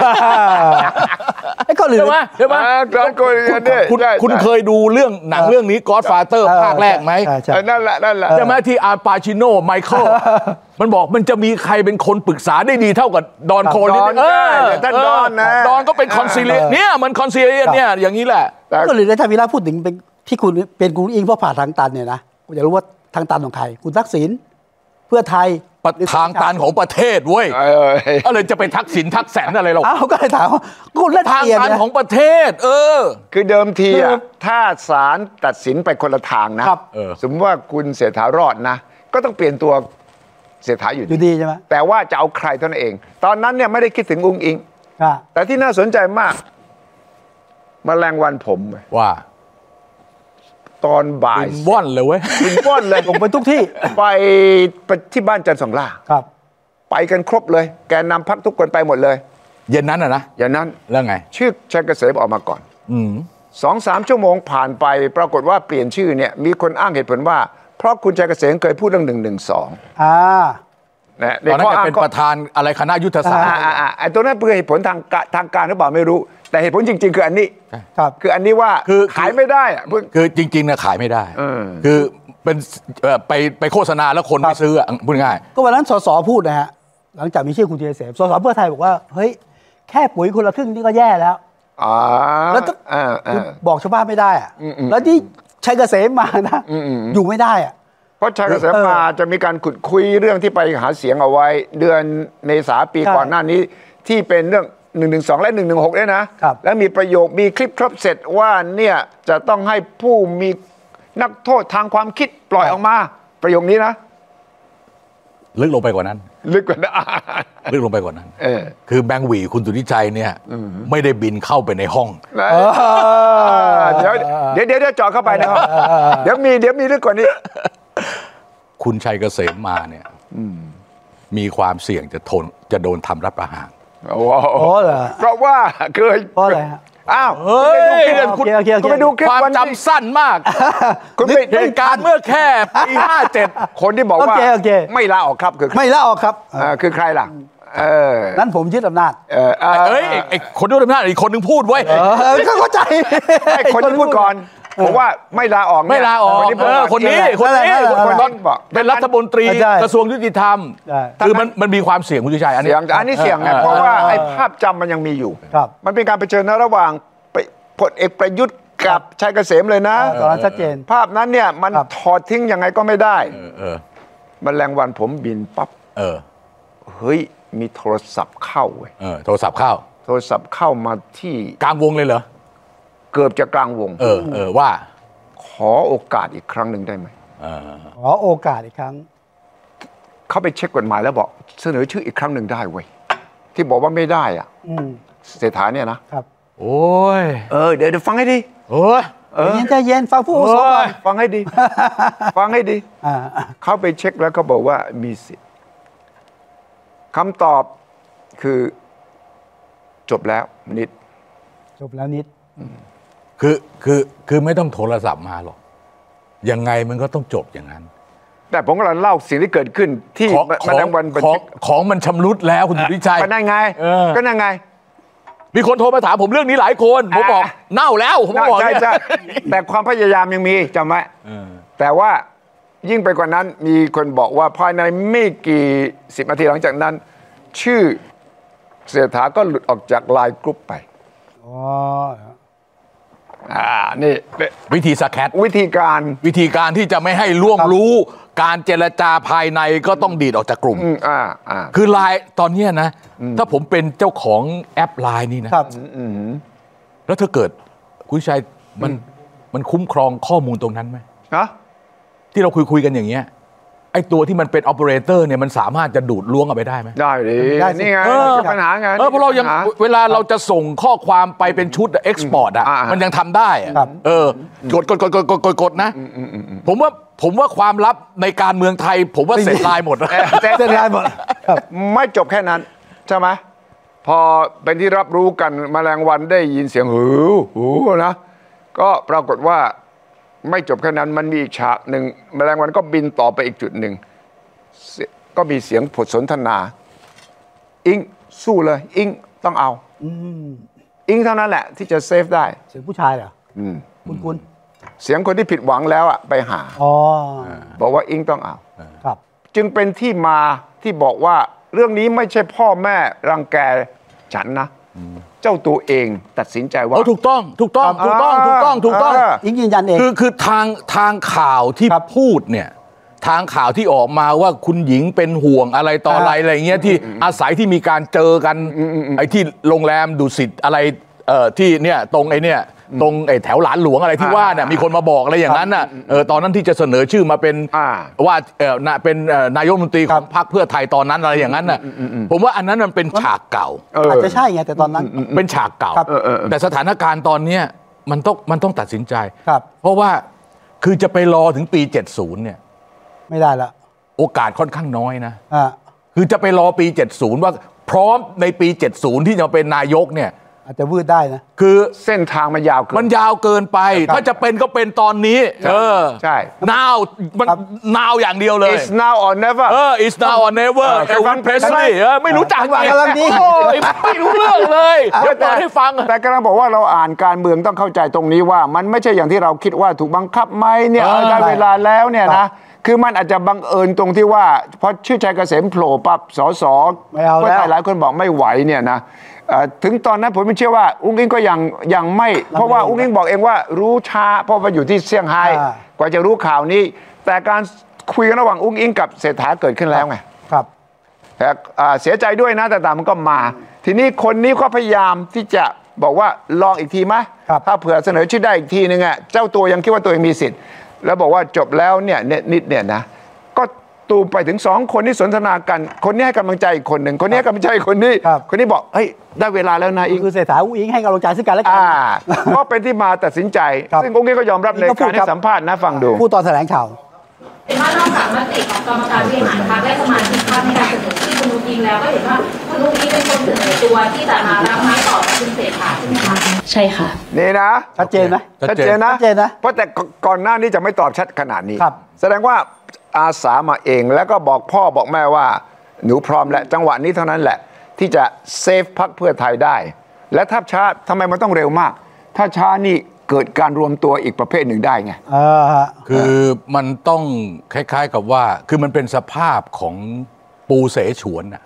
[SPEAKER 2] ไอ้ก็เหลือ
[SPEAKER 4] ใช่ไหมใช่ไหม
[SPEAKER 3] ดอนโคลิโอเน่
[SPEAKER 4] คุณคุณเคยดูเรื่องหนังเรื่องนี้ Godfather ภาคแรกไหม
[SPEAKER 3] นั่นแหละนั่นแหละ
[SPEAKER 4] ใช่ไหมที่อาปาชิโนไมเคิลมันบอกมันจะมีใครเป็นคนปรึกษาได้ดีเท่ากับดอนโคลิโอเน่
[SPEAKER 3] ท่านดอนนะ
[SPEAKER 4] ดอนก็เป็นคอนซิเลียเนี่ยมันคอนซิเลียเนี่ยอย่างนี้แหละ
[SPEAKER 2] ก็เหลือถ้าวีระพูดถึงเป็นที่คุณเป็นคุณอิงเพราะผ่าทางตันเนี่ยนะผมอยากรู้ว่าทางตันของใครคุณทักษิณเพื่อไทย
[SPEAKER 4] ทางตันของประเทศเว้ยอะไรจะไปทักษิณทักแสนอะไรหรอก
[SPEAKER 2] อ้าวก็เลยถามก็เล่น
[SPEAKER 4] ทางตันของประเทศเออ
[SPEAKER 3] คือเดิมทีอ่ะถ้าศาลตัดสินไปคนละทางนะสมมติว่าคุณเศรษฐารอดนะก็ต้องเปลี่ยนตัวเศรษฐาอยู่
[SPEAKER 2] ดีใช่ไหม
[SPEAKER 3] แต่ว่าจะเอาใครเท่านั้นเองตอนนั้นเนี่ยไม่ได้คิดถึงอุ้งอิงแต่ที่น่าสนใจมากแมลงวันผม
[SPEAKER 4] ว่า
[SPEAKER 3] ตอนบ่าย
[SPEAKER 4] ว่อนเลยเว้ย
[SPEAKER 3] บินว่อนเลย
[SPEAKER 2] ผมไปทุกที่
[SPEAKER 3] ไปไปที่บ้านจันทร์สองล่า
[SPEAKER 2] ครับ
[SPEAKER 3] ไปกันครบเลยแกนนำพรรคทุกคนไปหมดเลย
[SPEAKER 4] เย็นนั้นอ่ะนะ
[SPEAKER 3] เย็นนั้น
[SPEAKER 4] แล้วไง
[SPEAKER 3] ชื่อชัยเกษมออกมาก่อน
[SPEAKER 4] อืม
[SPEAKER 3] สองสามชั่วโมงผ่านไปปรากฏว่าเปลี่ยนชื่อเนี่ยมีคนอ้างเหตุผลว่าเพราะคุณชัยเกษมเคยพูดเรื่องหนึ่งหนึ่งสอง
[SPEAKER 2] อ่า
[SPEAKER 4] นะตอนนั้นเป็นประธานอะไรคณะยุทธศาสตร์
[SPEAKER 3] อ่าไอ้ตัวนั้นเป็นเหตุผลทางทางการหรือเปล่าไม่รู้แต่เหตุผลจริงๆคืออันนี้
[SPEAKER 2] ครับ
[SPEAKER 3] คืออันนี้ว่าคือขายไม่ได้อะ
[SPEAKER 4] คือจริงๆนะขายไม่ได้คือเป็นไปไปโฆษณาแล้วคนไม่ซื้อพูดง่าย
[SPEAKER 2] ก็วันนั้นสสพูดนะฮะหลังจากมีชื่อคุณชัยเกษมสสเพื่อไทยบอกว่าเฮ้ยแค่ปุ๋ยคนละครึ่งนี่ก็แย่แล้วแล้วก็บอกชาวบ้านไม่ได้อะแล้วที่ชัยเกษมมานะอยู่ไม่ได้อะ
[SPEAKER 3] เพราะชัยเกษมมาจะมีการขุดคุยเรื่องที่ไปหาเสียงเอาไว้เดือนเมษาปีก่อนหน้านี้ที่เป็นเรื่องหนึ่งหนึ่งสองและหนึ่งหนึ่งหกด้วยนะแล้วมีประโยคมีคลิปครบเสร็จว่าเนี่ยจะต้องให้ผู้มีนักโทษทางความคิดปล่อยออกมาประโยคนี้นะ
[SPEAKER 4] ลึกลงไปกว่านั้น
[SPEAKER 3] ลึกกว่านั้น
[SPEAKER 4] ลึกลงไปกว่านั้นคือแบงค์หวีคุณสุทธิชัยเนี่ยไม่ได้บินเข้าไปในห้อง
[SPEAKER 3] เดี๋ยวเดี๋ยวเดี๋ยวเจาะเข้าไปในห้องเดี๋ยวมีเดี๋ยวมีลึกกว่านี้
[SPEAKER 4] คุณชัยเกษมมาเนี่ยมีความเสี่ยงจะทนจะโดนทำรัฐประหาร
[SPEAKER 3] โอ้โหเพราะว่าเคย
[SPEAKER 2] เพราะอะไรฮะ
[SPEAKER 3] อ้าว
[SPEAKER 4] เฮ้ยคุณไปดูคลิปความจำสั้นมากคุณไปเหตุการณ์เมื่อแค่ปีห้าเจ็ด
[SPEAKER 3] คนที่บอกว่าไม่ลาออกครับคือ
[SPEAKER 2] ไม่ลาออกครับ
[SPEAKER 3] คือใครล่ะเออ
[SPEAKER 2] นั้นผมยึดอำนาจ
[SPEAKER 3] เออ
[SPEAKER 4] เอ้ยไอ้คนยึดอำนาจอีกคนนึงพูดไว้
[SPEAKER 2] เข้าใจ
[SPEAKER 3] ไอ้คนที่พูดก่อนผมว่าไม่ลาออก
[SPEAKER 4] ไม่ลาออกคนนี้คนนี้คนนั้นบอกเป็นรัฐมนตรีกระทรวงยุติธรรมคือมันมันมีความเสี่ยงคุณชัยอันนี้
[SPEAKER 3] อันนี้เสี่ยงไงเพราะว่าไอ้ภาพจำมันยังมีอยู่มันเป็นการเผชิญหน้าระหว่างพลเอกประยุทธ์กับชัยเกษมเลยนะ
[SPEAKER 2] ตอนนั้นชัดเจน
[SPEAKER 3] ภาพนั้นเนี่ยมันถอดทิ้งยังไงก็ไม่ได้แมลงวันผมบินปั๊บเฮ้ยมีโทรศัพท์เข้าเว้ย
[SPEAKER 4] โทรศัพท์เข้า
[SPEAKER 3] โทรศัพท์เข้ามาที่
[SPEAKER 4] กลางวงเลยเหรอ
[SPEAKER 3] เกือบจะกลางวง
[SPEAKER 4] เออเออว่า
[SPEAKER 3] ขอโอกาสอีกครั้งหนึ่งได้ไหม
[SPEAKER 2] ขอโอกาสอีกครั้ง
[SPEAKER 3] เขาไปเช็คกฎหมายแล้วบอกเสนอชื่ออีกครั้งหนึ่งได้เว้ยที่บอกว่าไม่ได้อ่ะเศรษฐาเนี่ยนะครับ
[SPEAKER 4] โอ้ย
[SPEAKER 3] เออเดี๋ยวฟังให้ดี
[SPEAKER 4] โอ้ย
[SPEAKER 2] เย็นใจเย็นฟังผู้อาวุโสก่อน
[SPEAKER 3] ฟังให้ดีฟังให้ดีเขาไปเช็คแล้วเขาบอกว่ามีสิทธิ์คำตอบคือจบแล้วนิด
[SPEAKER 2] จบแล้วนิด
[SPEAKER 4] คือคือคือไม่ต้องโทรศัพท์มาหรอกยังไงมันก็ต้องจบอย่างนั้น
[SPEAKER 3] แต่ผมกำลังเล่าสิ่งที่เกิดขึ้นที่
[SPEAKER 4] แมลงวันของของมันชำรุดแล้วคุณสุทธิชัย
[SPEAKER 3] ก็นั่นไงก็นั่นไง
[SPEAKER 4] มีคนโทรมาถามผมเรื่องนี้หลายคนผมบอกเน่าแล้วผมบอก
[SPEAKER 3] ใช่ใช่แต่ความพยายามยังมีจำไว้แต่ว่ายิ่งไปกว่านั้นมีคนบอกว่าภายในไม่กี่สิบนาทีหลังจากนั้นชื่อเศรษฐาก็หลุดออกจากไลน์กรุ๊ปไป
[SPEAKER 2] อ๋อ
[SPEAKER 3] อ่านี่
[SPEAKER 4] วิธีสแคท
[SPEAKER 3] วิธีการ
[SPEAKER 4] วิธีการที่จะไม่ให้ล่วงรู้การเจรจาภายในก็ต้องดีดออกจากกลุ่ม
[SPEAKER 3] อ่าอ่า
[SPEAKER 4] คือไลน์ตอนนี้นะถ้าผมเป็นเจ้าของแอปไลน์นี่นะครับแล้วถ้าเกิดคุณชัยมันมันคุ้มครองข้อมูลตรงนั้นไหม
[SPEAKER 3] ฮะ
[SPEAKER 4] ที่เราคุยคุยกันอย่างเงี้ยไอ้ตัวที่มันเป็นออเปอเรเตอร์เนี่ยมันสามารถจะดูดล้วงเอาไปได้ไหม
[SPEAKER 3] ได้ดินี่ไงปัญหาไง
[SPEAKER 4] เออเพราะเรายังเวลาเราจะส่งข้อความไปเป็นชุดเอ็กซ์พอร์ตอ่ะมันยังทำได้เออกดกดกดกดกดกดกดนะผมว่าผมว่าความลับในการเมืองไทยผมว่าเสร็จลายหมด
[SPEAKER 2] เสร็จลายหมด
[SPEAKER 3] ไม่จบแค่นั้นใช่ไหมพอเป็นที่รับรู้กันแมลงวันได้ยินเสียงหูหูนะก็ปรากฏว่าไม่จบแค่นั้นมันมีอีกฉากหนึ่งแมลงวันก็บินต่อไปอีกจุดหนึ่งก็มีเสียงบทสนทนาอิงสู้เลยอิงต้องเอาอิงเท่านั้นแหละที่จะเซฟได้
[SPEAKER 2] เสียงผู้ชายเหรอคุณคุณ
[SPEAKER 3] เสียงคนที่ผิดหวังแล้วอะไปหา
[SPEAKER 2] อ๋อ
[SPEAKER 3] บอกว่าอิงต้องเอา
[SPEAKER 2] ครับ
[SPEAKER 3] จึงเป็นที่มาที่บอกว่าเรื่องนี้ไม่ใช่พ่อแม่รังแกฉันนะเจ้าตัวเองตัดสินใจว่า
[SPEAKER 4] ถูกต้องถูกต้องถูกต้องถูกต้องถูกต้อง
[SPEAKER 2] อิงยืนยันเอง
[SPEAKER 4] คือคือทางทางข่าวที่พูดเนี่ยทางข่าวที่ออกมาว่าคุณหญิงเป็นห่วงอะไรต่ออะไรอะไรเงี้ยที่อาศัยที่มีการเจอกันไอ้ที่โรงแรมดุสิตอะไรเอ่อที่เนี่ยตรงไอ้เนี่ยตรงไอ้แถวหลานหลวงอะไรที่ว่าเนี่ยมีคนมาบอกอะไรอย่างนั้นน่ะเออตอนนั้นที่จะเสนอชื่อมาเป็นว่าเออเป็นนายกรัฐมนตรีของพรรคเพื่อไทยตอนนั้นอะไรอย่างนั้นน่ะผมว่าอันนั้นมันเป็นฉากเก่า
[SPEAKER 2] อาจจะใช่ไงแต่ตอนนั้น
[SPEAKER 4] เป็นฉากเก่าแต่สถานการณ์ตอนนี้มันต้องมันต้องตัดสินใจเพราะว่าคือจะไปรอถึงปีเจ็ดสิบเนี่ย
[SPEAKER 2] ไม่ได้ละ
[SPEAKER 4] โอกาสค่อนข้างน้อยนะคือจะไปรอปีเจ็ดสิบว่าพร้อมในปีเจ็ดสิบที่จะเป็นนายกเนี่ย
[SPEAKER 2] อาจจะวืดได้นะ
[SPEAKER 4] คือ
[SPEAKER 3] เส้นทางมันยาวเกิน
[SPEAKER 4] มันยาวเกินไปถ้าจะเป็นก็เป็นตอนนี้เออ
[SPEAKER 3] ใช่
[SPEAKER 4] now มัน now อย่างเดียวเลย
[SPEAKER 3] it's now or never
[SPEAKER 4] เออ it's now or never เอลวิสเพรสลีย์ไม่รู้จักเลยไม่รู้เรื่องเลยเดี๋ยวเปิดให้ฟัง
[SPEAKER 3] แต่กำลังบอกว่าเราอ่านการเมืองต้องเข้าใจตรงนี้ว่ามันไม่ใช่อย่างที่เราคิดว่าถูกบังคับไหมเนี่ยได้เวลาแล้วเนี่ยนะคือมันอาจจะบังเอิญตรงที่ว่าพอชื่อชัยเกษมโผล่ปั๊บสสเพื่อไทยหลายคนบอกไม่ไหวเนี่ยนะถึงตอนนั้นผมไม่เชื่อว่าอุ้งอิงก็ยังยังไม่เพราะว่าอุ้งอิงบอกเองว่ารู้ช้าเพราะว่าอยู่ที่เซี่ยงไฮ้กว่าจะรู้ข่าวนี้แต่การคุยกันระหว่างอุ้งอิงกับเศรษฐาเกิดขึ้นแล้วไง
[SPEAKER 2] ครับ
[SPEAKER 3] แต่เสียใจด้วยนะแต่ต่างมันก็มาทีนี้คนนี้ก็พยายามที่จะบอกว่าลองอีกทีไหมถ้าเผื่อเสนอชื่อได้อีกทีนึงอ่ะเจ้าตัวยังคิดว่าตัวเองมีสิทธิ์แล้วบอกว่าจบแล้วเนี่ยนิดเนี่ยนะก็ตูไปถึงสองคนที่สนทนากันคนนี้ให้กำลังใจอีกคนหนึ่งคนนี้ให้กำลังใจคนนี้คนนี้บอกเฮ้ยได้เวลาแล้วนะอิง
[SPEAKER 2] คือเศรษฐาอุ้งอิงให้กำลังใจซึ่งกันและกัน
[SPEAKER 3] ก็เป็นที่มาตัดสินใจซึ่งอุ้งอิงก็ยอมรับในการให้สัมภาษณ์นะฟังดู
[SPEAKER 2] ผู้ตอนแถลงข่าว
[SPEAKER 5] ว่านอกจากมติของกรรมการบริหารพรรคและสมาชิกพรรคในการเสนอชื่อคุณอุ้งอิงแล้วก็เห็นว่าคุณอุ้งอิงเป็นคนเสนอตัวที่จะมารับไม้ต่อจากคุณเศรษฐาใช่ไหมคะใช่ค่ะ
[SPEAKER 3] นี่นะ
[SPEAKER 2] ชัดเจนไหม
[SPEAKER 3] ชัดเจนนะชัดเจนนะเพราะแต่ก่อนหน้านี้จะไม่ตอบชัดขนาดนี้แสดงว่าอาสามาเองแล้วก็บอกพ่อบอกแม่ว่าหนูพร้อมแล้วจังหวะนี้เท่านั้นแหละที่จะเซฟพรรคเพื่อไทยได้และถ้าช้าทำไมมันต้องเร็วมากถ้าช้านี่เกิดการรวมตัวอีกประเภทหนึ่งได้ไง
[SPEAKER 4] คือมันต้องคล้ายๆกับว่าคือมันเป็นสภาพของปูเสฉวนนะ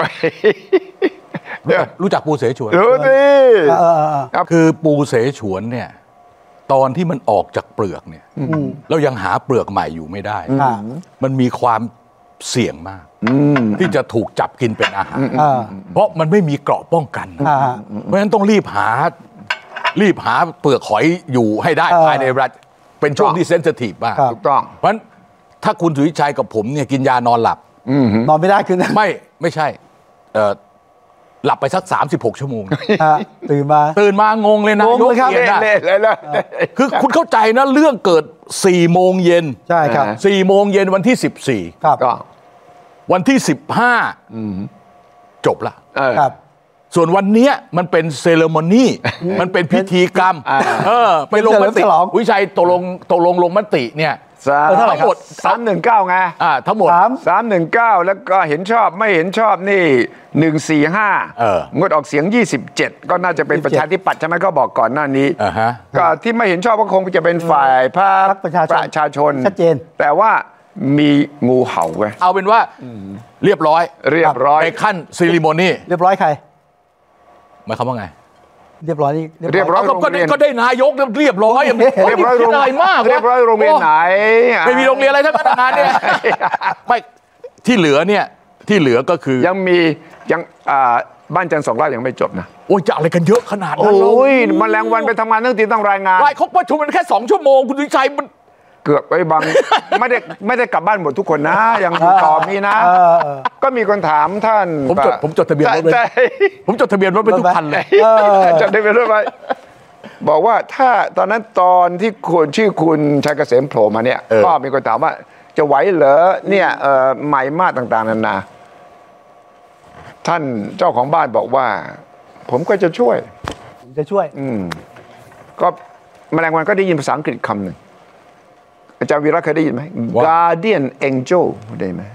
[SPEAKER 4] รู้จักปูเสฉวน
[SPEAKER 3] รู้ดิ
[SPEAKER 4] คือปูเสฉวนเนี่ยตอนที่มันออกจากเปลือกเนี่ยเรายังหาเปลือกใหม่อยู่ไม่ได้มันมีความเสี่ยงมากที่จะถูกจับกินเป็นอาหารเพราะมันไม่มีเกราะป้องกันเพราะฉะนั้นต้องรีบหารีบหาเปลือกหอยอยู่ให้ได้ภายในรัฐเป็นช่วงที่เซนซิทีฟมาก
[SPEAKER 3] ถูกต้อง
[SPEAKER 4] เพราะฉะนั้นถ้าคุณสุวิชัยกับผมเนี่ยกินยานอนหลับ
[SPEAKER 2] นอนไม่ได้คือ
[SPEAKER 4] ไม่ไม่ใช่หลับไปสักสามสิบหกชั่วโมง
[SPEAKER 2] ตื่นมา
[SPEAKER 4] ตื่นมางงเลยนะ
[SPEAKER 2] งงเลยครับ
[SPEAKER 4] คือคุณเข้าใจนะเรื่องเกิดสี่โมงเย็น
[SPEAKER 2] ใช่ครับ
[SPEAKER 4] สี่โมงเย็นวันที่สิบสี่
[SPEAKER 2] ครับ
[SPEAKER 4] วันที่สิบห้าจบละ
[SPEAKER 2] ครับ
[SPEAKER 4] ส่วนวันนี้มันเป็นเซเลโมนีมันเป็นพิธีกรรมเออไปลงมติวิชัยตกลงตกลงลงมติเนี่ย
[SPEAKER 3] ทั้งหมดสามหนึ่งเก้าไง
[SPEAKER 4] อ่าทั้งหมด
[SPEAKER 3] สามหนึ่งเก้าแล้วก็เห็นชอบไม่เห็นชอบนี่หนึ่งสี่ห้างดออกเสียงยี่สิบเจ็ดก็น่าจะเป็นประชาธิปัตย์ใช่ไหมก็บอกก่อนหน้านี้ก็ที่ไม่เห็นชอบก็คงจะเป็นฝ่ายพรรคประชาชน
[SPEAKER 2] ชัดเจน
[SPEAKER 3] แต่ว่ามีงูเห่าไว้
[SPEAKER 4] เอาเป็นว่าเรียบร้อย
[SPEAKER 3] เรียบร้อย
[SPEAKER 4] ในขั้นซีรีโมนี
[SPEAKER 2] เรียบร้อยใคร
[SPEAKER 4] หมายความว่าไง
[SPEAKER 2] เรียบร้อยนี่
[SPEAKER 3] เรียบร้อย
[SPEAKER 4] ก็ได้ก็ได้นายกเรียบร้อย
[SPEAKER 3] เรียบร้อยโรงเรียน
[SPEAKER 4] มาก
[SPEAKER 3] เรียบร้อยโรงเรียนไหน
[SPEAKER 4] ไม่มีโรงเรียนอะไรทั้งนั้นงานเนี่ยไม่ที่เหลือเนี่ยที่เหลือก็คือ
[SPEAKER 3] ยังมียังบ้านจันทร์สองไร่ยังไม่จบนะ
[SPEAKER 4] โอ้ยจะอะไรกันเยอะขนาดนั้น
[SPEAKER 3] โอ้ยแมลงวันไปทำงานตั้งทีต้องรายงาน
[SPEAKER 4] ไล่เขาประชุมกันแค่สองชั่วโมงคุณวิชัยมัน
[SPEAKER 3] เกือบไปบางไม่ได้ไม่ได้กลับบ้านหมดทุกคนนะยังต่อมีนะก็มีคนถามท่าน
[SPEAKER 4] ผมจดผมจดทะเบียนรถเลยผมจดทะเบียนรถไปทุกคันเลย
[SPEAKER 3] จดทะเบียนรถไปบอกว่าถ้าตอนนั้นตอนที่คุณชื่อคุณชัยเกษมโผล่มาเนี่ยก็มีคนถามว่าจะไหวเหรอเนี่ยใหม่มากต่างๆนานาท่านเจ้าของบ้านบอกว่าผมก็จะช่วย
[SPEAKER 2] จะช่วย
[SPEAKER 3] อืมก็แมลงวันก็ได้ยินภาษาอังกฤษคำหนึ่งอาจารย์วีระเคยได้ยินไหม Guardian Angel ได้ไหม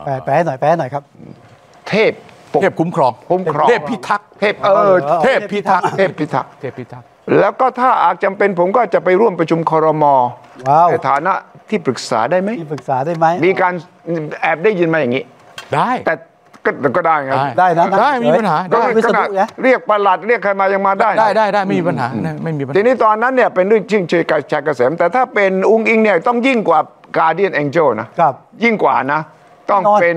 [SPEAKER 2] แปลแปลให้หน่อยแปลให้หน่อยครับ
[SPEAKER 3] เทพ
[SPEAKER 4] เทพคุ้มครอง
[SPEAKER 3] คุ้มครอง
[SPEAKER 4] เทพพิทักษ์
[SPEAKER 3] เทพเออ
[SPEAKER 4] เทพพิทักษ์
[SPEAKER 3] เทพพิทักษ์
[SPEAKER 4] เทพพิทักษ์
[SPEAKER 3] แล้วก็ถ้าอาจจำเป็นผมก็จะไปร่วมประชุมครม.ในฐานะที่ปรึกษาได้ไหม
[SPEAKER 2] ที่ปรึกษาได้ไหม
[SPEAKER 3] มีการแอบได้ยินมาอย่างนี้
[SPEAKER 4] ได้
[SPEAKER 3] แต่ก็ก็ได้ครับ
[SPEAKER 2] ได้นะ
[SPEAKER 4] ได้ไม่มีปัญหา
[SPEAKER 3] ก็ขนาดเรียกปลัดเรียกใครมายังมาได้
[SPEAKER 4] ได้ได้ได้ไม่มีปัญหาไม่มีปัญหา
[SPEAKER 3] ทีนี้ตอนนั้นเนี่ยเป็นเรื่องชิงชัยกับชายเกษมแต่ถ้าเป็นอุ้งอิงเนี่ยต้องยิ่งกว่า Guardian Angel นะครับยิ่งกว่านะต้องเป็น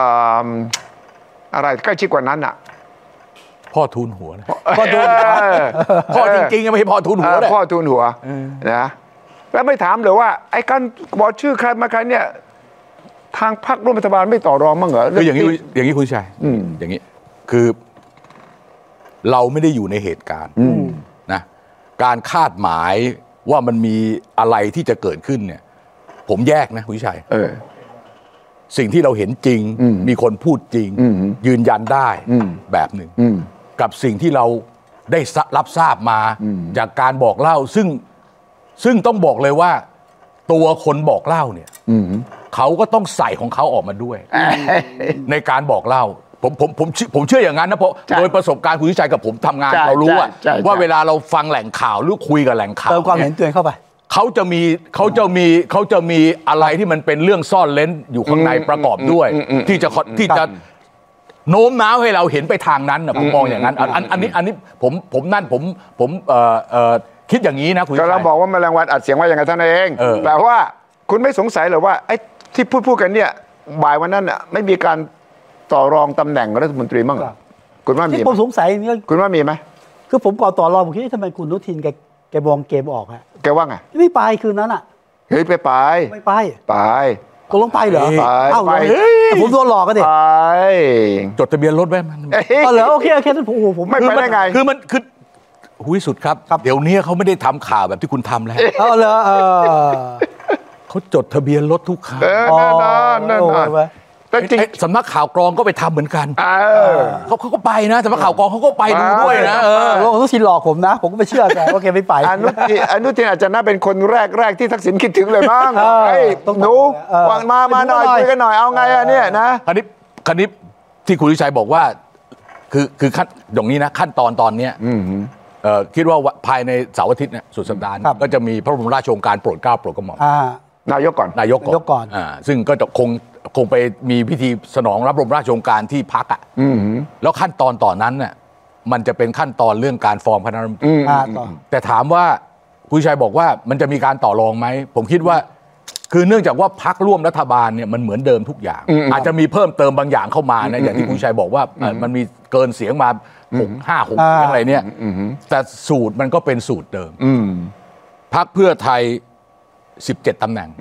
[SPEAKER 3] อะไรใกล้ชิดกว่านั้นอ่ะ
[SPEAKER 4] พ่อทูลหัวนะ
[SPEAKER 2] พ่อทูลหัว
[SPEAKER 4] พ่อจริงๆไม่ใช่พ่อทูลหัวเลย
[SPEAKER 3] พ่อทูลหัวนะแล้วไม่ถามเลยว่าไอ้การบอกชื่อใครมาใครเนี่ยทางพรรคร่วมรัฐบาลไม่ต่อรองมั้งเหรอ
[SPEAKER 4] คืออย่างนี้อย่างนี้คุณชัยอย่างนี้คือเราไม่ได้อยู่ในเหตุการณ์นะการคาดหมายว่ามันมีอะไรที่จะเกิดขึ้นเนี่ยผมแยกนะคุณชัยสิ่งที่เราเห็นจริงมีคนพูดจริงยืนยันได้แบบหนึ่งกับสิ่งที่เราได้รับทราบมาจากการบอกเล่าซึ่งซึ่งต้องบอกเลยว่าตัวคนบอกเล่าเนี่ยเขาก็ต้องใส่ของเขาออกมาด้วยในการบอกเล่าผมผมผมผมเชื่ออย่างนั้นนะเพราะโดยประสบการณ์คุณวิชัยกับผมทำงานเรารู้ว่าว่าเวลาเราฟังแหล่งข่าวหรือคุยกับแหล่งข่าว
[SPEAKER 2] เติมความเห็นตัวเองเข้าไป
[SPEAKER 4] เขาจะมีเขาจะมีเขาจะมีอะไรที่มันเป็นเรื่องซ่อนเร้นอยู่ข้างในประกอบด้วยที่จะที่จะโน้มน้าวให้เราเห็นไปทางนั้นนะผมมองอย่างนั้นอันอันนี้อันนี้ผมผมนั่นผมผมเอ่อเอ่อคิดอย่างนี้นะคุณ
[SPEAKER 3] เราบอกว่าแมลงวันอัดเสียงว่าอย่างไรท่านเองแต่ว่าคุณไม่สงสัยหรือว่าไอ้ที่พูดพูดกันเนี่ยบ่ายวันนั้นอ่ะไม่มีการต่อรองตำแหน่งรัฐมนตรีมั้งเหรอคุณว่ามี
[SPEAKER 2] ผมสงสัยนี่
[SPEAKER 3] คุณว่ามีไหม
[SPEAKER 2] คือผมก่อนต่อรองผมคิดทำไมคุณนุทินแกแกมองเกมออกฮะ
[SPEAKER 3] แกว่าไง
[SPEAKER 2] ไม่ไปคืนนั้นอ่ะ
[SPEAKER 3] เฮ้ยไปไป
[SPEAKER 2] ไม่ไป
[SPEAKER 3] ไป
[SPEAKER 2] ตกลงไปเหรอ
[SPEAKER 3] ไป
[SPEAKER 2] ไปผมโดนหลอกกันดิ
[SPEAKER 3] ไป
[SPEAKER 4] จดทะเบียนรถไว้มัน
[SPEAKER 2] อ๋อเหรอโอเคโอเคนั้นผมผม
[SPEAKER 3] ไม่ไปได้ไง
[SPEAKER 4] คือมันคือหุยสุดครับเดี๋ยวนี้เขาไม่ได้ทำข่าวแบบที่คุณทำแล้ว
[SPEAKER 2] อ๋อเหรอ
[SPEAKER 4] เขาจดทะเบียนรถทุกครั้ง
[SPEAKER 3] แน่นอนแน่นอน
[SPEAKER 4] แต่จริงสำนักข่าวกรองก็ไปทำเหมือนกันเขาเขาก็ไปนะสำนักข่าวกรองเขาก็ไปดูด้วยนะเออ
[SPEAKER 2] เขาต้องชินหลอกผมนะผมก็ไม่เชื่อแกว่าแกไม่ไป
[SPEAKER 3] อนุทินอนุทินอาจจะน่าเป็นคนแรกแรกที่ทักษิณคิดถึงเลยมั้งเฮ้ยหนูวางมามาหน่อยคุยกันหน่อยเอาไงอะเนี่ยนะ
[SPEAKER 4] คราวนี้คราวนี้ที่คุณวิชัยบอกว่าคือคือขั้นอย่างนี้นะขั้นตอนตอนเนี้ยคิดว่าภายในเสาร์อาทิตย์เนี่ยสุดสัปดาห์ก็จะมีพระบรมราชโองการโปรดเกล้าโปรดกระหม่อม
[SPEAKER 3] นายกก่อน
[SPEAKER 4] นายกก่อนซึ่งก็จะคงคงไปมีพิธีสนองรับบรมราชโองการที่พักอ่ะแล้วขั้นตอนต่อนนั้นเนี่ยมันจะเป็นขั้นตอนเรื่องการฟอร์มคณะรัฐมนตรีแต่ถามว่าคุณชัยบอกว่ามันจะมีการต่อรองไหมผมคิดว่าคือเนื่องจากว่าพรรคร่วมรัฐบาลเนี่ยมันเหมือนเดิมทุกอย่างอาจจะมีเพิ่มเติมบางอย่างเข้ามานะอย่างที่คุณชัยบอกว่ามันมีเกินเสียงมาหกห้าหกเสียงอะไรเนี่ยแต่สูตรมันก็เป็นสูตรเดิมพรรคเพื่อไทยสิบเจ็ดตำแหน่ง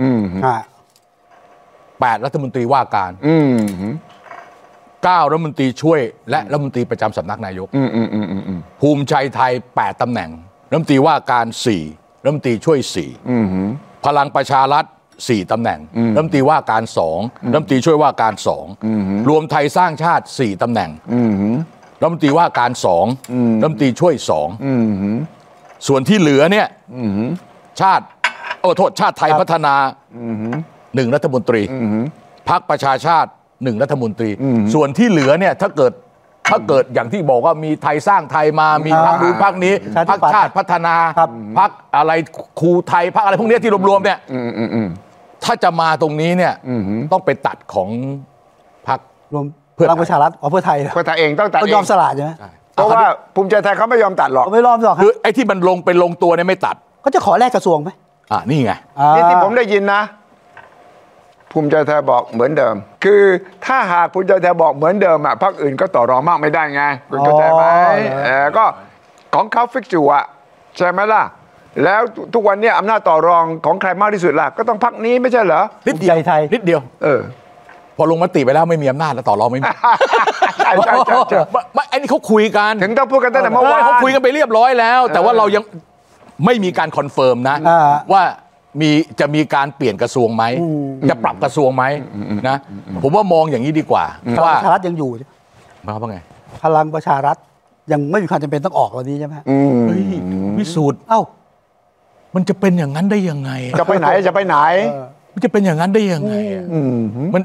[SPEAKER 4] แปดรัฐมนตรีว่าการเก้ารัฐมนตรีช่วยและรัฐมนตรีประจำสำนักนายกภูมิใจไทยแปดตำแหน่งรัฐมนตรีว่าการสี่รัฐมนตรีช่วยสี่พลังประชารัฐสี่ตำแหน่งรัฐมนตรีว่าการสองรัฐมนตรีช่วยว่าการสองรวมไทยสร้างชาติสี่ตำแหน่งรัฐมนตรีว่าการสองรัฐมนตรีช่วยสองส่วนที่เหลือเนี่ยชาติโอ้โทษชาติไทยพัฒนาหนึ่งรัฐมนตรีพรรคประชาชาติหนึ่งรัฐมนตรีส่วนที่เหลือเนี่ยถ้าเกิดถ้าเกิดอย่างที่บอกว่ามีไทยสร้างไทยมามีพรรคนู้นพรรคนี้พรรคชาติพัฒนาพรรคอะไรครูไทยพรรคอะไรพวกนี้ที่รวมๆเนี่ยถ้าจะมาตรงนี้เนี่ยต้องไปตัดของพรรค
[SPEAKER 2] รวมเพื่อประชารัฐอ๋อเพื่อไทย
[SPEAKER 3] เพื่อไทยเองต้องตัด
[SPEAKER 2] ต้องยอมสละใช่ไหม
[SPEAKER 3] เพราะว่าภูมิใจไทยเขาไม่ยอมตัดหรอก
[SPEAKER 2] ไม่ยอมหรอก
[SPEAKER 4] คือไอ้ที่มันลงเป็นลงตัวเนี่ยไม่ตัด
[SPEAKER 2] เขาจะขอแลกกระทรวงไหม
[SPEAKER 4] อ่านี่ไง
[SPEAKER 3] นี่ที่ผมได้ยินนะภูมิใจไทยบอกเหมือนเดิมคือถ้าหากภูมิใจไทยบอกเหมือนเดิมอ่ะพรรคอื่นก็ต่อรองมากไม่ได้ไงคุณเข้าใจไหมเออก็ของเขาฟิกจูอ่ะใช่ไหมล่ะแล้วทุกวันนี้อำนาจต่อรองของใครมากที่สุดล่ะก็ต้องพรรคนี้ไม่ใช่เหรอ
[SPEAKER 2] นิดเดียวไทย
[SPEAKER 4] นิดเดียวเออพอลงมติไปแล้วไม่มีอำนาจแล้วต่อรองไม่มี
[SPEAKER 3] ใช่ใช่ใช่
[SPEAKER 4] ไม่ไอ้นี่เขาคุยกัน
[SPEAKER 3] ถึงต้องพูดกันตั้งแต่เมื่อวาน
[SPEAKER 4] เขาคุยกันไปเรียบร้อยแล้วแต่ว่าเรายังไม่มีการคอนเฟิร์มนะว่ามีจะมีการเปลี่ยนกระทรวงไหมจะปรับกระทรวงไหมนะผมว่ามองอย่างนี้ดีกว่าว่า
[SPEAKER 2] พลังประชารัฐยังอยู่
[SPEAKER 4] มาว่าไง
[SPEAKER 2] พลังประชารัฐยังไม่มีความจำเป็นต้องออกวันนี้ใช่ไหม
[SPEAKER 4] เฮ้ยพิสูจน์เอ้ามันจะเป็นอย่างนั้นได้ยังไง
[SPEAKER 3] จะไปไหนจะไปไหน
[SPEAKER 4] มันจะเป็นอย่างนั้นได้ยังไงมัน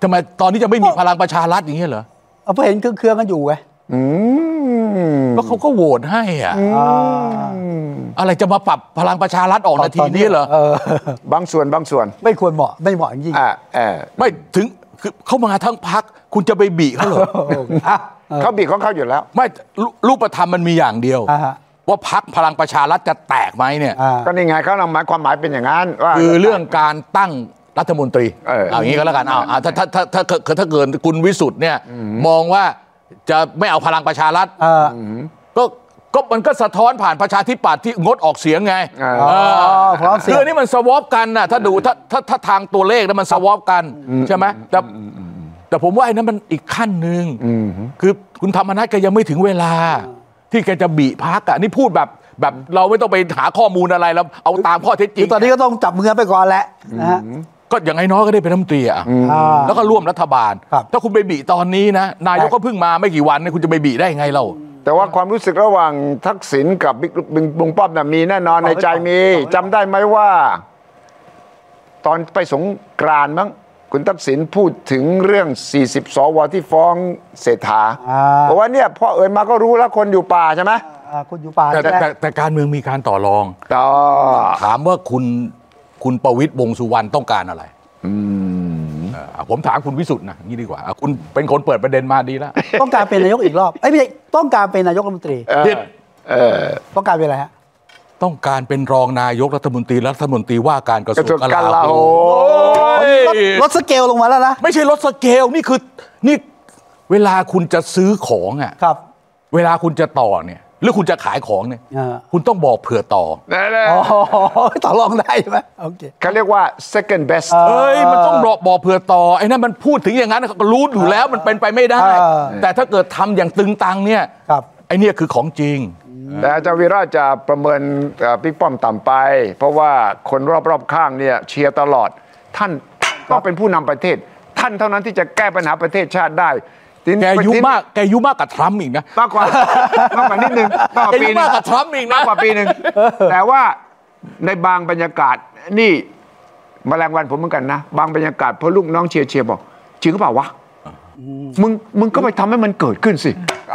[SPEAKER 4] ทำไมตอนนี้จะไม่มีพลังประชารัฐอย่างเงี้ยเหรอ
[SPEAKER 2] เอาเพราะเห็นเครื่องๆกันอยู่ไง
[SPEAKER 4] ก็เขาก็โหวตให้อ่ะอะไรจะมาปรับพลังประชารัฐออกนาทีนี้เหร
[SPEAKER 3] อบางส่วนบางส่วน
[SPEAKER 2] ไม่ควรเหมาะไม่เหมาะจริง
[SPEAKER 4] ๆไม่ถึงคือเขามาทั้งพรรคคุณจะไปบีเขาเหรอ
[SPEAKER 3] เขาบีของเขาอยู่แล้ว
[SPEAKER 4] ไม่รูปธรรมมันมีอย่างเดียวว่าพรรคพลังประชารัฐจะแตกไหมเนี่ย
[SPEAKER 3] ก็นี่ไงเขาหมายความหมายเป็นอย่างนั้นว่า
[SPEAKER 4] คือเรื่องการตั้งรัฐมนตรีเอาอย่างนี้ก็แล้วกันเอาถ้าถ้าถ้าถ้าถ้าเกิดคุณวิสุทธ์เนี่ยมองว่าจะไม่เอาพลังประชารัฐก็ก็มันก็สะท้อนผ่านประชาธิปัตย์ที่งดออกเสียงไงคือนี่มันสวอปกันนะถ้าดูถ้าถ้าถ้าทางตัวเลขแล้วมันสวอปกันใช่ไหมแต่แต่ผมว่าไอ้นั้นมันอีกขั้นหนึ่งคือคุณธรรมนัสแกยังไม่ถึงเวลาที่แกจะบีพรรคอ่ะนี่พูดแบบแบบเราไม่ต้องไปหาข้อมูลอะไรแล้วเอาตามข้อเท็จจริง
[SPEAKER 2] ตอนนี้ก็ต้องจับมือไปก่อนแหละนะฮะ
[SPEAKER 4] ก็อย่างน้อยก็ได้เป็นรัฐมนตรีอ่ะแล้วก็ร่วมรัฐบาลถ้าคุณไปบีตอนนี้นะนายกก็เพิ่งมาไม่กี่วันเนี่ยคุณจะไปบีได้ไงเรา
[SPEAKER 3] แต่ว่าความรู้สึกระหว่างทักษิณกับบิ๊กลุงป้อมน่ะมีแน่นอนในใจมีจำได้ไหมว่าตอนไปสงกรานต์มั้งคุณทักษิณพูดถึงเรื่องสี่สิบสวที่ฟ้องเศรษฐาเพราะว่าเนี่ยพอเอ่ยมาก็รู้แล้วคนอยู่ป่าใช่ไหม
[SPEAKER 2] คนอยู่ป่า
[SPEAKER 4] แต่แต่แต่การเมืองมีการต่อรอง
[SPEAKER 3] ต่อ
[SPEAKER 4] ถามว่าคุณคุณประวิตรวงษ์สุวรรณต้องการอะไรผมถามคุณวิสุทธ์นะนี่ดีกว่าคุณเป็นคนเปิดประเด็นมาดีแล้ว
[SPEAKER 2] ต้องการเป็นนายกอีกรอบไอ้ไม่ใช่ต้องการเป็นนายกรัฐมนตรีต้องการเป็นอะไรฮะ
[SPEAKER 4] ต้องการเป็นรองนายกรัฐมนตรีรัฐมนตรีว่าการกระทรวงกลาโห
[SPEAKER 2] มลดสเกลลงมาแล้วนะ
[SPEAKER 4] ไม่ใช่ลดสเกลนี่คือนี่เวลาคุณจะซื้อของอ่ะ
[SPEAKER 2] ครับ
[SPEAKER 4] เวลาคุณจะต่อเนี่ยหรือคุณจะขายของเนี่ยคุณต้องบอกเผื่อต่อ
[SPEAKER 2] อ๋อต่อรองได้ใช่ไหมโอเค
[SPEAKER 3] เขาเรียกว่า second best
[SPEAKER 4] เอ้ยมันต้องบอกบอกเผื่อต่อไอ้นั่นมันพูดถึงอย่างนั้นก็รู้อยู่แล้วมันเป็นไปไม่ได้แต่ถ้าเกิดทำอย่างตึงตังเนี่ยไอ้นี่คือของจริง
[SPEAKER 3] แต่อาจารย์วีระจะประเมินบิ๊กป้อมต่ำไปเพราะว่าคนรอบๆข้างเนี่ยเชียร์ตลอดท่านต้องเป็นผู้นำประเทศท่านเท่านั้นที่จะแก้ปัญหาประเทศชาติได้
[SPEAKER 4] แกอายุมากแกอายุมากกับทรัมป์อีกนะ
[SPEAKER 3] มากกว่ามากกว่านิดนึง
[SPEAKER 4] มากกว่าปีนึงมากกว่าทรัมป์อีกนะ
[SPEAKER 3] มากกว่าปีนึงแต่ว่าในบางบรรยากาศนี่แมลงวันผมเหมือนกันนะบางบรรยากาศพอลูกน้องเชียร์เชียร์บอกจริงหรือเปล่าวะมึงมึงก็ไปทำให้มันเกิดขึ้นสิ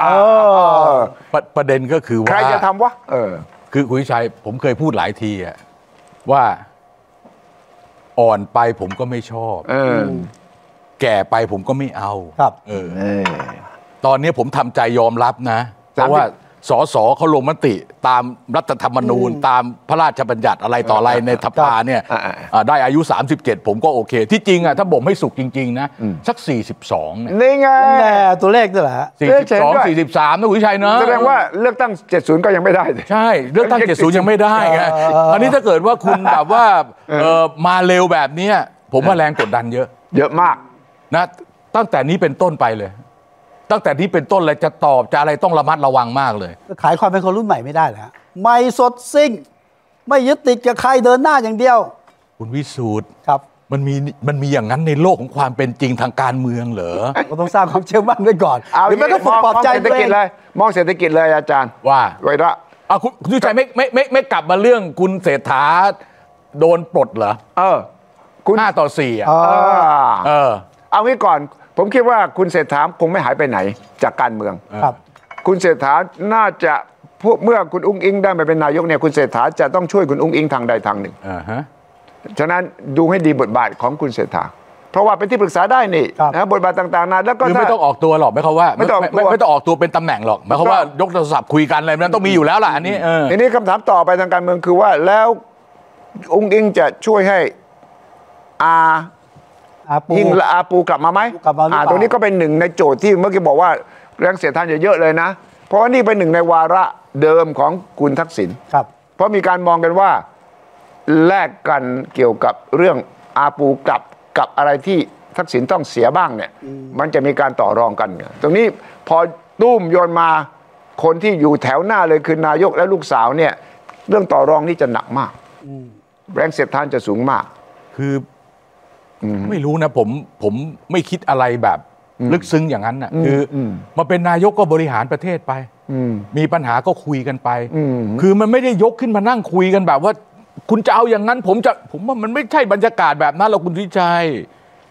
[SPEAKER 4] ประเด็นก็คือว่า
[SPEAKER 3] ใครจะทำวะเออ
[SPEAKER 4] คือคุณชัยผมเคยพูดหลายทีอะว่าอ่อนไปผมก็ไม่ชอบแก่ไปผมก็ไม่เอา
[SPEAKER 2] ครับ
[SPEAKER 4] เออตอนนี้ผมทำใจยอมรับนะเพราะว่าสสเขาลงมติตามรัฐธรรมนูญตามพระราชบัญญัติอะไรต่ออะไรในสภาเนี่ยได้อายุสามสิบเจ็ดผมก็โอเคที่จริงอ่ะถ้าบ่มให้สุกจริงๆนะสักสี่สิบสองเนี่ย
[SPEAKER 3] นี่ไง
[SPEAKER 2] แน่ตัวเลขนี่แหละ
[SPEAKER 4] สี่สิบสอง สี่สิบสามนะคุณชัยเนอะ
[SPEAKER 3] แสดงว่าเลือกตั้งเจ็ดสิบก็ยังไม่ได้
[SPEAKER 4] ใช่เลือกตั้งเจ็ดสิบยังไม่ได้ไงอันนี้ถ้าเกิดว่าคุณแบบว่ามาเร็วแบบนี้ผมว่าแรงกดดันเยอะ
[SPEAKER 3] เยอะมาก
[SPEAKER 4] นะตั้งแต่นี้เป็นต้นไปเลยตั้งแต่นี้เป็นต้นเลยจะตอบจะอะไรต้องระมัดระวังมากเลย
[SPEAKER 2] ขายความเป็นคนรุ่นใหม่ไม่ได้เหรอใหม่สดซิ่งไม่ยึดติดกับใครเดินหน้าอย่างเดียว
[SPEAKER 4] คุณวิสูตร
[SPEAKER 2] ครับ
[SPEAKER 4] มันมีมันมีอย่างนั้นในโลกของความเป็นจริงทางการเมืองเหรอ
[SPEAKER 2] เราต้องสร้างความเชื่อมั่นไว้ก่อน
[SPEAKER 3] หรือไม่ก็ฝึกปลอบใจตัวเองเลยมองเศรษฐกิจเลยอาจารย์
[SPEAKER 4] ว่า
[SPEAKER 3] ไว้ละ
[SPEAKER 4] อ่ะคุณคุณชัยไม่ไม่ไม่ไม่กลับมาเรื่องคุณเศรษฐาโดนปลดเหรอ
[SPEAKER 3] เออ
[SPEAKER 4] คุณห้าต่อสี่อ่ะ
[SPEAKER 3] เออเอางี้ก่อนผมคิดว่าคุณเศรษฐาคงไม่หายไปไหนจากการเมือง
[SPEAKER 2] ครับ
[SPEAKER 3] คุณเศรษฐาน่าจะพวกเมื่อคุณอุ้งอิงได้มาเป็นนายกเนี่ยคุณเศรษฐาจะต้องช่วยคุณอุ้งอิงทางใดทางหนึ่ง
[SPEAKER 4] อ่าฮะ
[SPEAKER 3] ฉะนั้นดูให้ดีบทบาทของคุณเศรษฐาเพราะว่าเป็นที่ปรึกษาได้นี่นะบทบาทต่างๆนะแล้วก็
[SPEAKER 4] ไม่ต้องออกตัวหรอกไม่เขาว่าไม่ต้องไม่ต้องออกตัวเป็นตำแหน่งหรอกหมายความว่ายกโทรศัพท์คุยกันอะไรนั้นต้องมีอยู่แล้วล่ะอันนี้
[SPEAKER 3] ทีนี้คำถามต่อไปทางการเมืองคือว่าแล้วอุ้งอิงจะช่วยให้อายิ่งอาปูกลับมาไหมอ่าตรงนี้ก็เป็นหนึ่งในโจทย์ที่เมื่อกี้บอกว่าแรงเสียดทานเยอะเลยนะเพราะว่านี่เป็นหนึ่งในวาระเดิมของคุณทักษิณ
[SPEAKER 2] ครับ
[SPEAKER 3] เพราะมีการมองกันว่าแลกกันเกี่ยวกับเรื่องอาปูกลับกับอะไรที่ทักษิณต้องเสียบ้างเนี่ยมันจะมีการต่อรองกันตรงนี้พอตุ้มโยนมาคนที่อยู่แถวหน้าเลยคือนายกและลูกสาวเนี่ยเรื่องต่อรองนี่จะหนักมากแรงเสียดทานจะสูงมาก
[SPEAKER 4] คือไม่รู้นะผมผมไม่คิดอะไรแบบลึกซึ้งอย่างนั้นน่ะคือมาเป็นนายกก็บริหารประเทศไปมีปัญหาก็คุยกันไปคือมันไม่ได้ยกขึ้นมานั่งคุยกันแบบว่าคุณจะเอาอย่างนั้นผมจะผมว่ามันไม่ใช่บรรยากาศแบบนั้นหรอกคุณวิชัย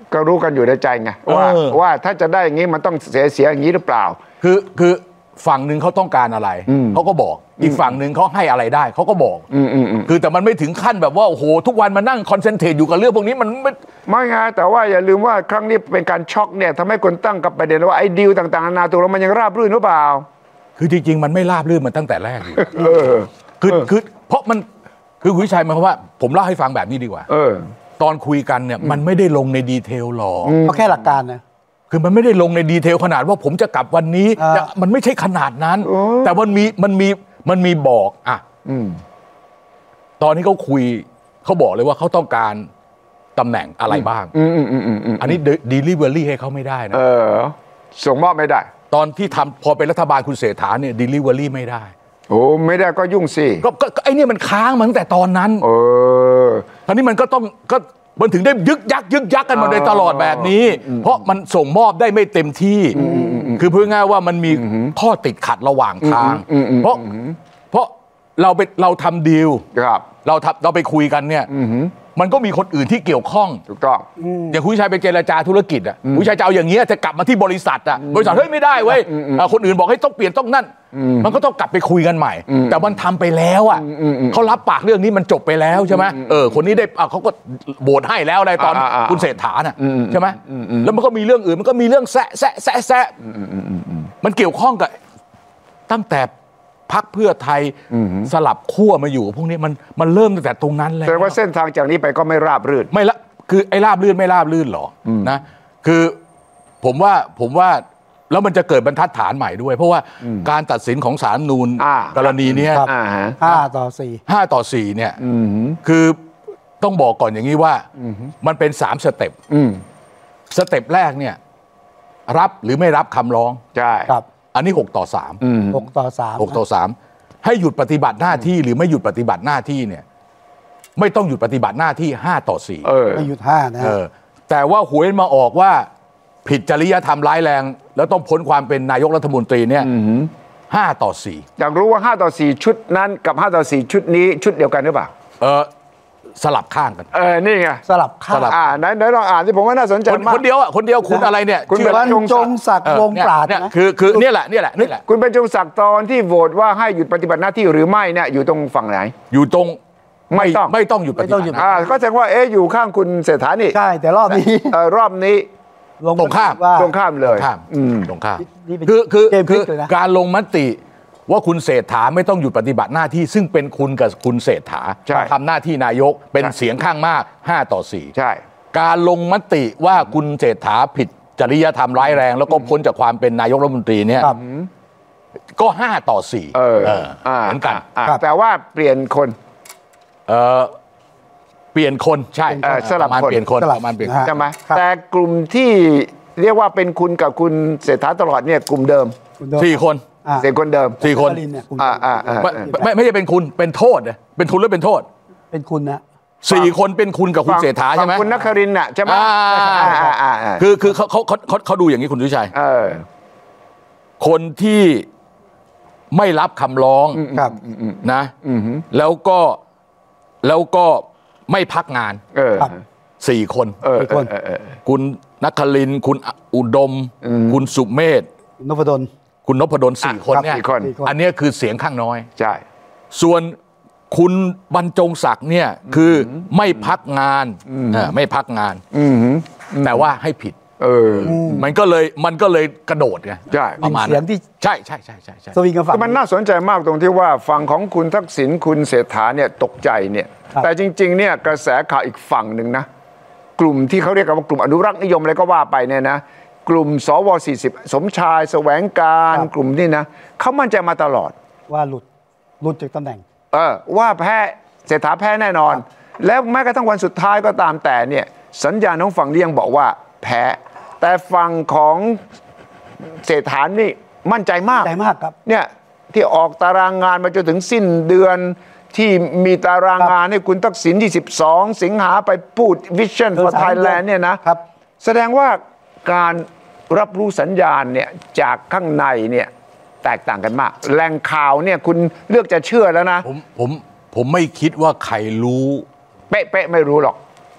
[SPEAKER 3] ก็รู้กันอยู่ในใจไงว่าว่าถ้าจะได้อย่างนี้มันต้องเสียเสียอย่างนี้หรือเปล่า
[SPEAKER 4] คือคือฝั่งหนึ่งเขาต้องการอะไรเขาก็บอกอีกฝั่งหนึ่งเขาให้อะไรได้เขาก็บอกคือแต่มันไม่ถึงขั้นแบบว่าโอ้โหทุกวันมานั่งคอนเซนเทรตอยู่กับเรื่องพวกนี้มันไม่
[SPEAKER 3] ไม่ไงแต่ว่าอย่าลืมว่าครั้งนี้เป็นการช็อกเนี่ยทำให้คนตั้งกับประเด็นว่าไอ้ดีลต่างๆนานาตัวเรามันยังราบรื่นหรือเปล่า
[SPEAKER 4] คือจริงๆมันไม่ราบรื่นมันตั้งแต่แรกอยู่คือคือเพราะมันคือคุณวิชัยหมายความว่าผมเล่าให้ฟังแบบนี้ดีกว่าตอนคุยกันเนี่ยมันไม่ได้ลงในดีเทลหรอก
[SPEAKER 2] เพราะแค่หลักการนะ
[SPEAKER 4] คือมันไม่ได้ลงในดีเทลขนาดว่าผมจะกลับวันนี้มันไม่ใช่ขนาดนั้นแต่มันมีมันมีมันมีบอกอ่ะตอนที่เขาคุยเขาบอกเลยว่าเขาต้องการตำแหน่งอะไรบ้างอันนี้เดลิเวอรี่ให้เขาไม่ได้นะ
[SPEAKER 3] เออส่งมอบไม่ได้
[SPEAKER 4] ตอนที่ทำพอเป็นรัฐบาลคุณเศรษฐาเนี่ยเดลิเวอรี่ไม่ได้
[SPEAKER 3] โอ้ไม่ได้ก็ยุ่งสิ
[SPEAKER 4] ก็ไอ้นี่มันค้างมาตั้งแต่ตอนนั้น
[SPEAKER 3] เออ
[SPEAKER 4] ตอนนี้มันก็ต้องก็มันถึงได้ยึกยักยึกยักกันมาโดยตลอดแบบนี้เพราะมันส่งมอบได้ไม่เต็มที่คือพูดง่ายว่ามันมีข้อติดขัดระหว่างทางเพราะเพราะเราไปเราทำดีลเราทำเราไปคุยกันเนี่ยมันก็มีคนอื่นที่เกี่ยวข้อง
[SPEAKER 3] ถูกต้อง
[SPEAKER 4] อย่างคุณชัยไปเจรจาธุรกิจอ่ะคุณชัยจะเอาอย่างเงี้ยจะกลับมาที่บริษัทอ่ะบริษัทเฮ้ยไม่ได้เว้ยคนอื่นบอกให้ต้องเปลี่ยนต้องนั่นมันก็ต้องกลับไปคุยกันใหม่แต่มันทำไปแล้วอ่ะเขารับปากเรื่องนี้มันจบไปแล้วใช่ไหมเออคนนี้ได้เขาก็โหวตให้แล้วอะไรตอนคุณเศรษฐาน่ะใช่ไหมแล้วมันก็มีเรื่องอื่นมันก็มีเรื่องแซะแซะแซะแซะมันเกี่ยวข้องกับตั้งแต่พรรคเพื่อไทยสลับขั้วมาอยู่พวกนี้มันมันเริ่มตั้งแต่ตรงนั้นแล้ว
[SPEAKER 3] แต่ว่าเส้นทางจากนี้ไปก็ไม่ราบรื่น
[SPEAKER 4] ไม่ละคือไอ้ราบรื่นไม่ราบรื่นหรอนะคือผมว่าผมว่าแล้วมันจะเกิดบรรทัดฐานใหม่ด้วยเพราะว่าการตัดสินของศาลนูนกรณีนี้
[SPEAKER 2] ห้าต่อสี่
[SPEAKER 4] ห้าต่อสี่เนี่ยคือต้องบอกก่อนอย่างนี้ว่ามันเป็นสามสเต็ปสเต็ปแรกเนี่ยรับหรือไม่รับคำร้อง
[SPEAKER 3] ใช่
[SPEAKER 4] อันนี้หกต่อสาม
[SPEAKER 2] หกต่อสาม
[SPEAKER 4] หกต่อสามให้หยุดปฏิบัติหน้าที่หรือไม่หยุดปฏิบัติหน้าที่เนี่ยไม่ต้องหยุดปฏิบัติหน้าที่ห้าต่อสี่
[SPEAKER 2] ไม่หยุดห้านะ
[SPEAKER 4] แต่ว่าหวยมาออกว่าผิดจริยธรรมร้ายแรงแล้วต้องพ้นความเป็นนายกรัฐมนตรีเนี่ยห้าต่อสี่
[SPEAKER 3] อยากรู้ว่าห้าต่อสี่ชุดนั้นกับห้าต่อสี่ชุดนี้ชุดเดียวกันหรือเปล่า
[SPEAKER 4] เออสลับข้างกัน
[SPEAKER 3] เออนี่ไง
[SPEAKER 2] สลับข้าง
[SPEAKER 3] อ่าไหนไหนลองอ่านที่ผมว่าน่าสนใจ
[SPEAKER 4] มากคนเดียวอ่ะคนเดียวคุณอะไรเนี่ย
[SPEAKER 2] คุณบรรจงศักดิ์วงปราด
[SPEAKER 4] เนี่ยคือคือเนี่ยแหละเนี่ยแหละนี่แหละ
[SPEAKER 3] คุณบรรจงศักดิ์ตอนที่โหวตว่าให้หยุดปฏิบัติหน้าที่หรือไม่เนี่ยอยู่ตรงฝั่งไหน
[SPEAKER 4] อยู่ตรง
[SPEAKER 3] ไม่ต้อง
[SPEAKER 4] ไม่ต้องหยุดปฏิบัติ
[SPEAKER 3] อ่าก็แสดงว่าเอ๊ะอยู่ข้างคุณเศรษฐานี่
[SPEAKER 2] ใช่แต่รอบนี้
[SPEAKER 3] เออรอบนี้
[SPEAKER 4] ตรงข้าม
[SPEAKER 3] ตรงข้ามเลย
[SPEAKER 4] ตรงข้ามคือคือคือการลงมติว่าคุณเศรษฐาไม่ต้องหยุดปฏิบัติหน้าที่ซึ่งเป็นคุณกับคุณเศรษฐาทำหน้าที่นายกเป็นเสียงข้างมากห้าต่อสี่
[SPEAKER 3] ใช่
[SPEAKER 4] การลงมติว่าคุณเศรษฐาผิดจริยธรรมร้ายแรงแล้วก็พ้นจากความเป็นนายกรัฐมนตรีเนี่ยก็ห้าต่อสี่เหมือนกัน
[SPEAKER 3] แต่ว่าเปลี่ยนคน
[SPEAKER 4] เออเปลี่ยนคนใช่
[SPEAKER 3] สลับคน
[SPEAKER 4] เปลี่ยนคนประมาณเปลี่ยน
[SPEAKER 3] ใช่ไหมแต่กลุ่มที่เรียกว่าเป็นคุณกับคุณเศรษฐาตลอดเนี่ยกลุ่มเดิม
[SPEAKER 4] สี่คน
[SPEAKER 3] สี่คนเดิม
[SPEAKER 4] สี่คนไม่ไม่ใช่เป็นคุณเป็นโทษนะเป็นทุนหรือเป็นโทษ
[SPEAKER 2] เป็นคุณนะ
[SPEAKER 4] สี่คนเป็นคุณกับคุณเศรษฐาใช่ไหม
[SPEAKER 3] คุณนครินทร์น่ะใช่ไหม
[SPEAKER 4] คือคือเขาเขาเขาเขาดูอย่างนี้คุณวิชัยคนที่ไม่รับคำร้องนะแล้วก็แล้วก็ไม่พักงานสี่คนคุณนครินทร์คุณอุดมคุณสุเมธ
[SPEAKER 2] นพดล
[SPEAKER 4] คุณนพดลสี่คนเนี่ยอันนี้คือเสียงข้างน้อย
[SPEAKER 3] ใช่
[SPEAKER 4] ส่วนคุณบรรจงศักดิ์เนี่ยคือไม่พักงานไม่พักงานแต่ว่าให้ผิด
[SPEAKER 3] เออ
[SPEAKER 4] มันก็เลยมันก็เลยกระโดดไง
[SPEAKER 3] ใช่
[SPEAKER 2] ประมาณเสียงที่
[SPEAKER 4] ใช่ใช่ใช่ใช่ใช่
[SPEAKER 2] สวิงกันฝั่ง
[SPEAKER 3] มันน่าสนใจมากตรงที่ว่าฝั่งของคุณทักษิณคุณเศรษฐาเนี่ยตกใจเนี่ยแต่จริงๆเนี่ยกระแสข่าวอีกฝั่งหนึ่งนะกลุ่มที่เขาเรียกกันว่ากลุ่มอนุรักษ์นิยมอะไรก็ว่าไปเนี่ยนะกลุ่มสวสี่สิบสมชายแสวงการกลุ่มนี่นะเขามั่นใจมาตลอด
[SPEAKER 2] ว่าหลุดหลุดจากตำแหน่ง
[SPEAKER 3] เออว่าแพ้เศรษฐาแพ้แน่นอนแล้วแม้กระทั่งวันสุดท้ายก็ตามแต่เนี่ยสัญญาณของฝั่งนี้ยังบอกว่าแพ้แต่ฝั่งของเศรษฐานี่มั่นใจมาก
[SPEAKER 2] ใจมากครับ
[SPEAKER 3] เนี่ยที่ออกตารางงานมาจนถึงสิ้นเดือนที่มีตารางงานให้คุณทักษิณที่สิบสองสิงหาไปพูด Vision for Thailand เนี่ยนะแสดงว่าการรับรู้สัญญาณเนี่ยจากข้างในเนี่ยแตกต่างกันมากแหล่งข่าวเนี่ยคุณเลือกจะเชื่อแล้วนะ
[SPEAKER 4] ผมผมผมไม่คิดว่าใครรู้
[SPEAKER 3] เป๊ะๆไม่รู้หรอก
[SPEAKER 4] ใคร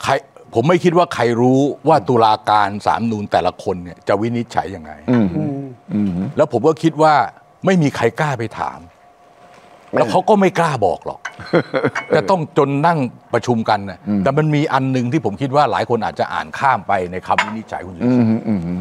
[SPEAKER 4] ผมไม่คิดว่าใครรู้ว่าตุลาการศาลรัฐธรรมนูญแต่ละคนเนี่ยจะวินิจฉัยยังไงแล้วผมก็คิดว่าไม่มีใครกล้าไปถามแล้วเขาก็ไม่กล้าบอกหรอกจะต้องจนนั่งประชุมกันนะแต่มันมีอันหนึ่งที่ผมคิดว่าหลายคนอาจจะอ่านข้ามไปในคำวินิจฉัยคุณสุชาติ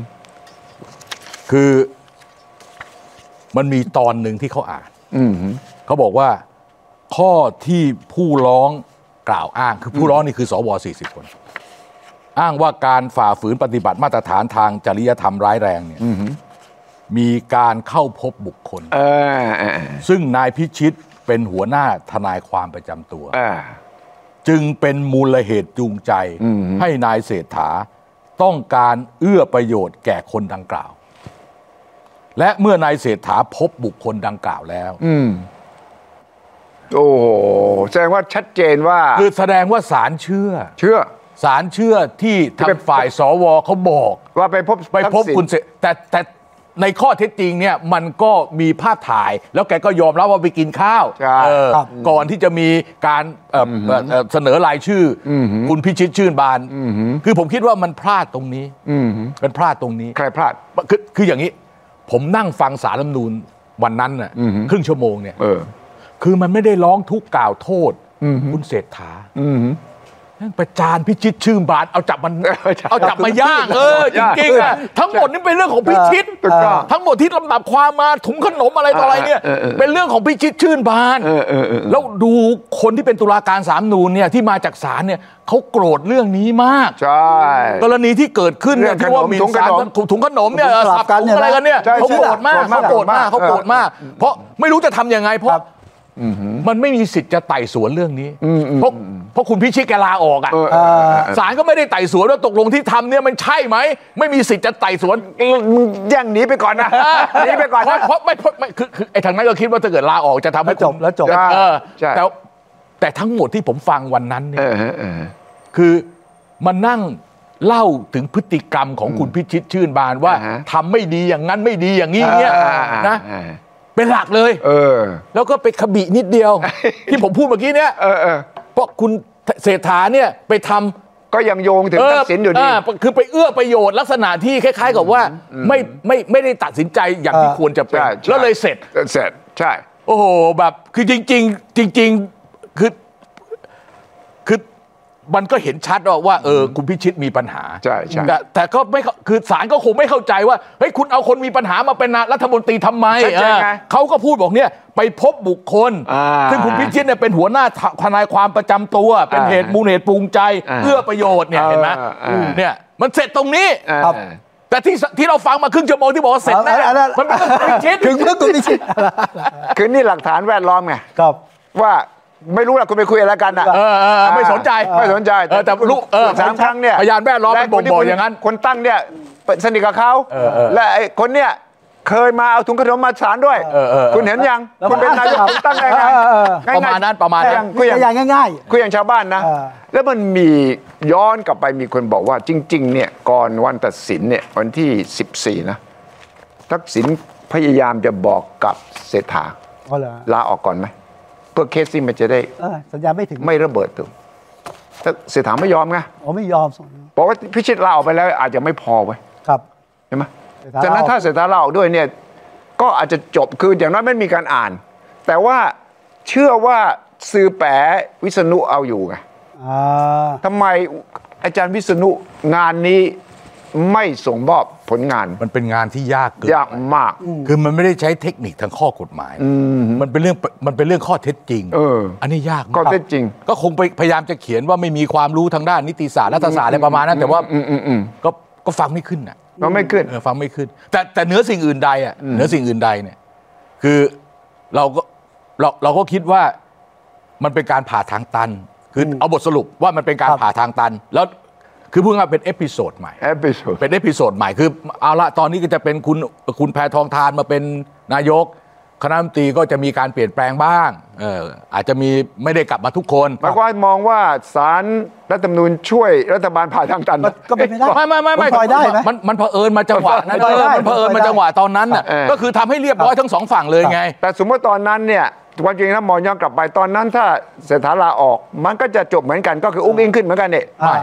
[SPEAKER 4] คือมันมีตอนหนึ่งที่เขาอ่านเขาบอกว่าข้อที่ผู้ร้องกล่าวอ้างคือผู้ร้องนี่คือสวสี่สิบคนอ้างว่าการฝ่าฝืนปฏิบัติมาตรฐานทางจริยธรรมร้ายแรงเนี่ยมีการเข้าพบบุคคลซึ่งนายพิชิตเป็นหัวหน้าทนายความประจำตัวจึงเป็นมูลเหตุจูงใจให้นายเศรษฐาต้องการเอื้อประโยชน์แก่คนดังกล่าวและเมื่อนายเศรษฐาพบบุคคลดังกล่าวแล้ว
[SPEAKER 3] โอ้โหแสดงว่าชัดเจนว่า
[SPEAKER 4] คือแสดงว่าศาลเชื่อ
[SPEAKER 3] เชื่อ
[SPEAKER 4] ศาลเชื่อที่ทางฝ่ายสวเขาบอก
[SPEAKER 3] ว่าไปพบ
[SPEAKER 4] ไปพบคุณเศรษฐาแต่แต่ในข้อเท็จจริงเนี่ยมันก็มีภาพถ่ายแล้วแกก็ยอมรับว่าไปกินข้าวก่อนที่จะมีการเสนอรายชื่อคุณพิชิตชื่นบานคือผมคิดว่ามันพลาดตรงนี้มันพลาดตรงนี้
[SPEAKER 3] ใครพลาด
[SPEAKER 4] คือคืออย่างนี้ผมนั่งฟังศาลรัฐธรรมนูญวันนั้นน่ะครึ่งชั่วโมงเนี่ยคือมันไม่ได้ร้องทุกข์กล่าวโทษคุณเศรษฐาประจานพิชิตชื่นบานเอาจับมันเอาจับมาย่างเออจริงๆอ่ะทั้งหมดนี่เป็นเรื่องของพิชิตทั้งหมดที่ลำดับความมาถุงขนมอะไรต่ออะไรเนี่ยเป็นเรื่องของพิชิตชื่นบานแล้วดูคนที่เป็นตุลาการศาลรัฐธรรมนูญเนี่ยที่มาจากศาลเนี่ยเขาโกรธเรื่องนี้มาก
[SPEAKER 3] ใช่
[SPEAKER 4] กรณีที่เกิดขึ้นเนี่ยที่ว่ามีสารถุงขนมเนี่ยสับถุงอะไรกันเนี่ยเขาโกรธมากเขาโกรธมากเขาโกรธมากเพราะไม่รู้จะทำยังไงเพราะมันไม่มีสิทธิ์จะไต่สวนเรื่องนี้เพราะเพราะคุณพิชิตแกลาออกอ่ะศาลก็ไม่ได้ไต่สวนว่าตกลงที่ทำเนี่ยมันใช่ไหมไม่มีสิทธิ์จะไต่สวน
[SPEAKER 3] แย่งหนีไปก่อนนะหนีไปก่อน
[SPEAKER 4] เพราะเพราะไม่ไม่คือคือไอ้ทางนั้นก็คิดว่าถ้าเกิดลาออกจะทำให้
[SPEAKER 2] จบแล้วจบ
[SPEAKER 4] แต่แต่ทั้งหมดที่ผมฟังวันนั้นเนี่ยคือมันนั่งเล่าถึงพฤติกรรมของคุณพิชิตชื่นบานว่าทำไม่ดีอย่างนั้นไม่ดีอย่างนี้เนี่ยนะเป็นหลักเลยเออแล้วก็ไปขบินิดเดียวที่ผมพูดเมื่อกี้เนี่ยเพราะคุณเศรษฐาเนี่ยไปทำ
[SPEAKER 3] ก็ยังโยงถึงทักษิณอยู่ดี
[SPEAKER 4] คือไปเอื้อประโยชน์ลักษณะที่คล้ายๆกับว่าไม่ไม่ไม่ได้ตัดสินใจอย่างที่ควรจะเป็นแล้วเลยเสร็จ
[SPEAKER 3] เสร็จใช่
[SPEAKER 4] โอ้โหแบบคือจริงๆจริงๆคือคือมันก็เห็นชัดว่าเออคุณพิชิตมีปัญหา
[SPEAKER 3] ใช่ใช่
[SPEAKER 4] แต่แต่ก็ไม่คือศาลก็คงไม่เข้าใจว่าเฮ้ยคุณเอาคนมีปัญหามาเป็นรัฐมนตรีทำไมเขาก็พูดบอกเนี่ยไปพบบุคคลซึ่งคุณพิชิตเนี่ยเป็นหัวหน้าทนายความประจำตัวเป็นเหตุมูลเหตุปูงใจเพื่อประโยชน์เนี่ยเห็นไหมเนี่ยมันเสร็จตรงนี้แต่ที่ที่เราฟังมาครึ่งชั่วโมงที่บอกว่าเสร็จนะมันไม่ต้องพิชิต
[SPEAKER 2] ถึงเรื่องคุณพิชิต
[SPEAKER 3] คือนี่หลักฐานแวดล้อมไงว่าไม่รู้แหละคุณไปคุยอะไรกันอ่ะ
[SPEAKER 4] ไม่สนใจ
[SPEAKER 3] ไม่สนใจ
[SPEAKER 4] แต่ลูก
[SPEAKER 3] สามครั้งเนี่ย
[SPEAKER 4] พยานแวดล้อมมันบ่งบอกอย่างนั้น
[SPEAKER 3] คนตั้งเนี่ยสนิทกับเขาและไอ้คนเนี่ยเคยมาเอาถุงขนมมาศาลด้วยคุณเห็นยังคุณเป็นนายกคุณตั้งยังไง
[SPEAKER 4] ประมาณนั้นประมาณนั้น
[SPEAKER 2] คุยอย่างง่าย
[SPEAKER 3] ๆคุยอย่างชาวบ้านนะแล้วมันมีย้อนกลับไปมีคนบอกว่าจริงๆเนี่ยก่อนวันตัดสินเนี่ยวันที่สิบสี่นะทักษิณพยายามจะบอกกับเศรษฐาลาออกก่อนไหมเพื่อเคสที่มันจะได้
[SPEAKER 2] สัญญาไม่ถึง
[SPEAKER 3] ไม่ระเบิดตัวแต่เศรษฐาไม่ยอมไง
[SPEAKER 2] อ๋อไม่ยอม
[SPEAKER 3] บอกว่าพิชิตลาออกไปแล้วอาจจะไม่พอไว้
[SPEAKER 2] ครับ
[SPEAKER 3] ใช่ไหมฉะนั้นถ้าเศรษฐาลาออกด้วยเนี่ยก็อาจจะจบคืออย่างน้อยไม่มีการอ่านแต่ว่าเชื่อว่าซื้อแปะวิษณุเอาอยู่ไงทำไมอาจารย์วิษณุงานนี้ไม่ส่งมอบผลงาน
[SPEAKER 4] มันเป็นงานที่ยากเกิน
[SPEAKER 3] ยากมาก
[SPEAKER 4] คือมันไม่ได้ใช้เทคนิคทางข้อกฎหมายมันเป็นเรื่องมันเป็นเรื่องข้อเท็จจริง
[SPEAKER 3] เออ
[SPEAKER 4] อันนี้ยาก
[SPEAKER 3] ข้อเท็จจริง
[SPEAKER 4] ก็คงพยายามจะเขียนว่าไม่มีความรู้ทางด้านนิติศาสตร์รัฐศาสตร์อะไรประมาณนั้นแต่ว่าก็ก็ฟังไม่ขึ้นอ่ะ
[SPEAKER 3] ฟังไม่ขึ้น
[SPEAKER 4] ฟังไม่ขึ้นแต่แต่เหนือสิ่งอื่นใดอ่ะเหนือสิ่งอื่นใดเนี่ยคือเราก็เราเราก็คิดว่ามันเป็นการผ่าทางตันคือเอาบทสรุปว่ามันเป็นการผ่าทางตันแล้วคือพูดง่ายเป็นเอพิโซดใหม่เป็นเอพิโซดใหม่คือเอาละตอนนี้ก็จะเป็นคุณคุณแพทองธารมาเป็นนายกคณะรัฐมนตรีก็จะมีการเปลี่ยนแปลงบ้างเอออาจจะมีไม่ได้กลับมาทุกคน
[SPEAKER 3] หมายความมองว่าศาลรัฐธรรมนูญช่วยรัฐบาลผ่าทางตัน
[SPEAKER 2] ก็เป็นไม่ได้
[SPEAKER 4] ไม่ไม่ไม่ไม่มันมันเผอิญมาจังหวะนั้นมันเผอิญมาจังหวะตอนนั้นน่ะก็คือทำให้เรียบร้อยทั้งสองฝั่งเลยไง
[SPEAKER 3] แต่สมมติตอนนั้นเนี่ยความจริงถ้ามองย้อนกลับไปตอนนั้นถ้าเศรษฐาลาออกมันก็จะจบเหมือนกันก็คืออุ้งอิงขึ้นเหมือนกันเนี่ย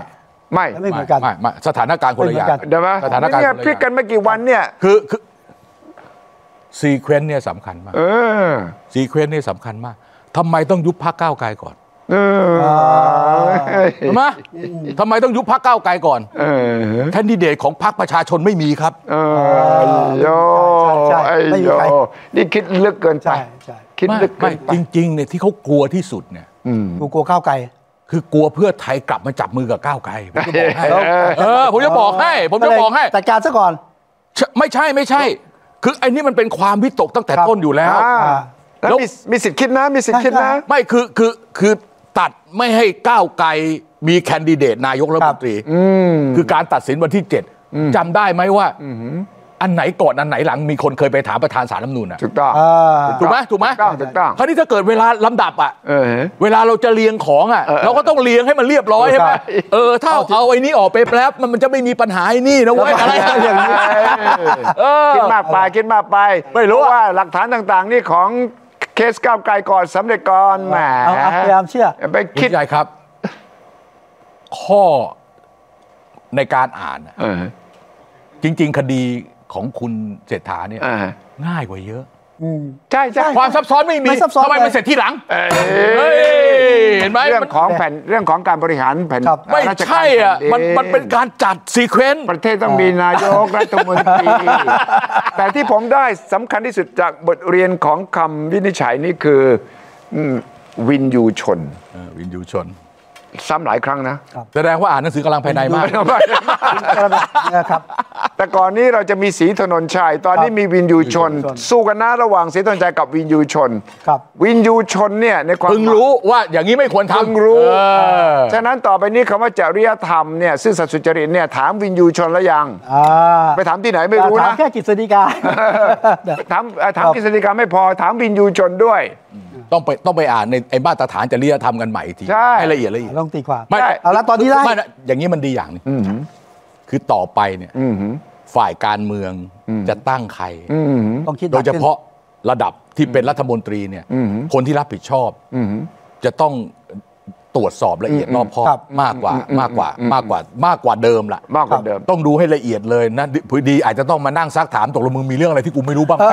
[SPEAKER 3] ไม่
[SPEAKER 2] ไม่เหมือนกัน
[SPEAKER 4] ไม่ไม่สถานการณ์คนละอย่าง
[SPEAKER 3] เดี๋ยวมา
[SPEAKER 4] สถานการณ์
[SPEAKER 3] เนี่ยพลิกกันไม่กี่วันเนี่ย
[SPEAKER 4] คือคือซีเควนต์เนี่ยสำคัญมาก
[SPEAKER 3] เออ
[SPEAKER 4] ซีเควนต์เนี่ยสำคัญมากทำไมต้องยุบพรรคก้าวไกลก่อน
[SPEAKER 3] เออ
[SPEAKER 4] ใช่ไหมทำไมต้องยุบพรรคก้าวไกลก่อน
[SPEAKER 3] เออ
[SPEAKER 4] แคนดิเดตของพรรคประชาชนไม่มีครับ
[SPEAKER 3] เออโยไอ้โยนี่คิดลึกเกินไป
[SPEAKER 2] ใช่ใช่
[SPEAKER 3] คิด
[SPEAKER 4] ไม่
[SPEAKER 3] ลึกเกิ
[SPEAKER 4] ไม่
[SPEAKER 3] นไป
[SPEAKER 4] จริงๆเนี่ยที่เขากลัวที่สุดเนี่ย
[SPEAKER 2] กูกลัวก้าวไกล
[SPEAKER 4] คือกลัวเพื่อไทยกลับมาจับมือกับก้าวไกลผมจะบอกให้
[SPEAKER 2] แล้ว
[SPEAKER 4] เออผมจะบอกให้ ผมจะบอกให้
[SPEAKER 2] จัดการซะก่อน
[SPEAKER 4] ไม่ใช่ไม่ใช่ คือไอ้นี่มันเป็นความวิตกตั้งแต่
[SPEAKER 2] ครับ
[SPEAKER 4] ต้นอยู่แล้ว
[SPEAKER 3] อ่าแล้วมีมีสิทธิ์คิดนะ มีสิทธิ์คิดนะ
[SPEAKER 4] ไม่คือคือคือตัดไม่ให้ก้าวไกลมีแคนดิเดตนายกรัฐมนตรีคือการตัดสินวันที่เจ็ดจำได้ไหมว่าอันไหนก่อนอันไหนหลังมีคนเคยไปถามประธานศาลรัฐธรรมนูญอ่ะ
[SPEAKER 3] ถูกต้อง
[SPEAKER 2] อ่า
[SPEAKER 4] ถูกไหมถูกไหม
[SPEAKER 3] ถูกต้องถูกต้อง
[SPEAKER 4] คราวนี้ถ้าเกิดเวลาลำดับอ่ะ
[SPEAKER 3] เออ
[SPEAKER 4] เวลาเราจะเรียงของอ่ะเราก็ต้องเรียงให้มันเรียบร้อยใช่ไหม
[SPEAKER 3] ใช่
[SPEAKER 4] เออถ้าเอาไอ้นี้ออกไปแป๊บมันมันจะไม่มีปัญหาไอ้นี่นะเว้ยอะไร
[SPEAKER 2] อย่างนี้
[SPEAKER 4] เออ
[SPEAKER 3] คิดมากไปคิดมากไป
[SPEAKER 4] ไม่รู้
[SPEAKER 3] เพาะว่าหลักฐานต่างๆ นี่ของเคสก้าวไกลก่อนสำเร็จก่อนแหม
[SPEAKER 2] เอาเอาพยายามเชื่อ
[SPEAKER 3] ไป
[SPEAKER 4] คิ
[SPEAKER 3] คิ
[SPEAKER 4] ด
[SPEAKER 3] ด
[SPEAKER 4] ใจครับ ข้อในการอ่านอะ
[SPEAKER 3] เออ
[SPEAKER 4] จริง ๆ คดีของคุณเศรษฐาเนี่ย
[SPEAKER 3] เออ
[SPEAKER 4] ง่ายกว่าเยอะ
[SPEAKER 3] ใช่ใช่
[SPEAKER 4] ความซับซ้อนไม่มี
[SPEAKER 2] ไม่ซับซ้อน
[SPEAKER 4] ทำไม
[SPEAKER 2] เลย
[SPEAKER 4] มันเสร็จที่หลัง
[SPEAKER 3] เอ
[SPEAKER 4] เฮ้
[SPEAKER 3] อย
[SPEAKER 4] เห็นไหม
[SPEAKER 3] เรื่อง
[SPEAKER 4] มัน
[SPEAKER 3] ของแผ่นเรื่องของการบริหารแผ่น
[SPEAKER 2] ครับ
[SPEAKER 4] ไม่
[SPEAKER 3] ราชการ
[SPEAKER 4] ใช่อ่ะ
[SPEAKER 3] แผ่
[SPEAKER 4] มันมันเป็นการจัดซีเควนต์
[SPEAKER 3] ประเทศต้องมีนายกรัฐมนตรี แต่ที่ผมได้สำคัญที่สุดจากบทเรียนของคำวินิจฉัยนี่คืออืมวินยูชน
[SPEAKER 4] วินยูชน
[SPEAKER 3] ซ้ำหลายครั้งนะ
[SPEAKER 4] แสดงว่าอ่านหนังสือกำลังภายในมาก
[SPEAKER 2] นะครับ
[SPEAKER 3] แต่ก่อนนี้เราจะมีศรีถนนชัย ตอนนี้มีวินยูชน
[SPEAKER 2] วินยูชน
[SPEAKER 3] สู้กันนะระหว่างศรีถนนชัยกับวินยูชน
[SPEAKER 2] ครับ
[SPEAKER 3] วินยูชนเนี่ยในความ
[SPEAKER 4] เพิ่งรู้ว่าอย่างนี้ไม่ควร
[SPEAKER 3] เพิ่ง
[SPEAKER 4] ทำ
[SPEAKER 3] รู้
[SPEAKER 4] เออ
[SPEAKER 3] ฉะนั้นต่อไปนี้คำว่าจริยธรรมเนี่ยซื่อสัตย์สุจริตเนี่ยถามวินยูชนแล้วยัง
[SPEAKER 2] อ่า
[SPEAKER 3] ไปถามที่ไหนไม่รู้
[SPEAKER 2] ถาม
[SPEAKER 3] นะ
[SPEAKER 2] แค่กฤษฎีกา
[SPEAKER 3] ถามเอ่อถาม
[SPEAKER 2] ครับ
[SPEAKER 3] กฤษฎีกาไม่พอถามวินยูชนด้วย
[SPEAKER 4] ต้องไปต้องไปอ่านในไอ้มาตรฐานจริยธรรมกันใหม่อีกที
[SPEAKER 3] ใช่
[SPEAKER 4] ให้ละเอียดละเอียด
[SPEAKER 2] ต้องตีความ
[SPEAKER 4] ไม่
[SPEAKER 2] เอาละตอนนี้ได้
[SPEAKER 4] ไม่ะอย่างนี้มันดีอย่างหนึงคือต่อไปเนี่ยฝ่ายการเมืองจะตั้งใคร
[SPEAKER 2] ต้องคิดหนัก
[SPEAKER 4] โดยเฉพาะระดับที่เป็นรัฐมนตรีเนี่ยคนที่รับผิดชอบจะต้องตรวจสอบละเอียดรอบคอบ
[SPEAKER 2] ครับ
[SPEAKER 4] มากกว่ามากกว่ามากกว่ามากกว่าเดิมล่ะ
[SPEAKER 3] มากกว่าเดิม
[SPEAKER 4] ต้องดูให้ละเอียดเลยนะพอดีอาจจะต้องมานั่งซักถามตกลงมึงมีเรื่องอะไรที่กูไม่รู้บ้างไหม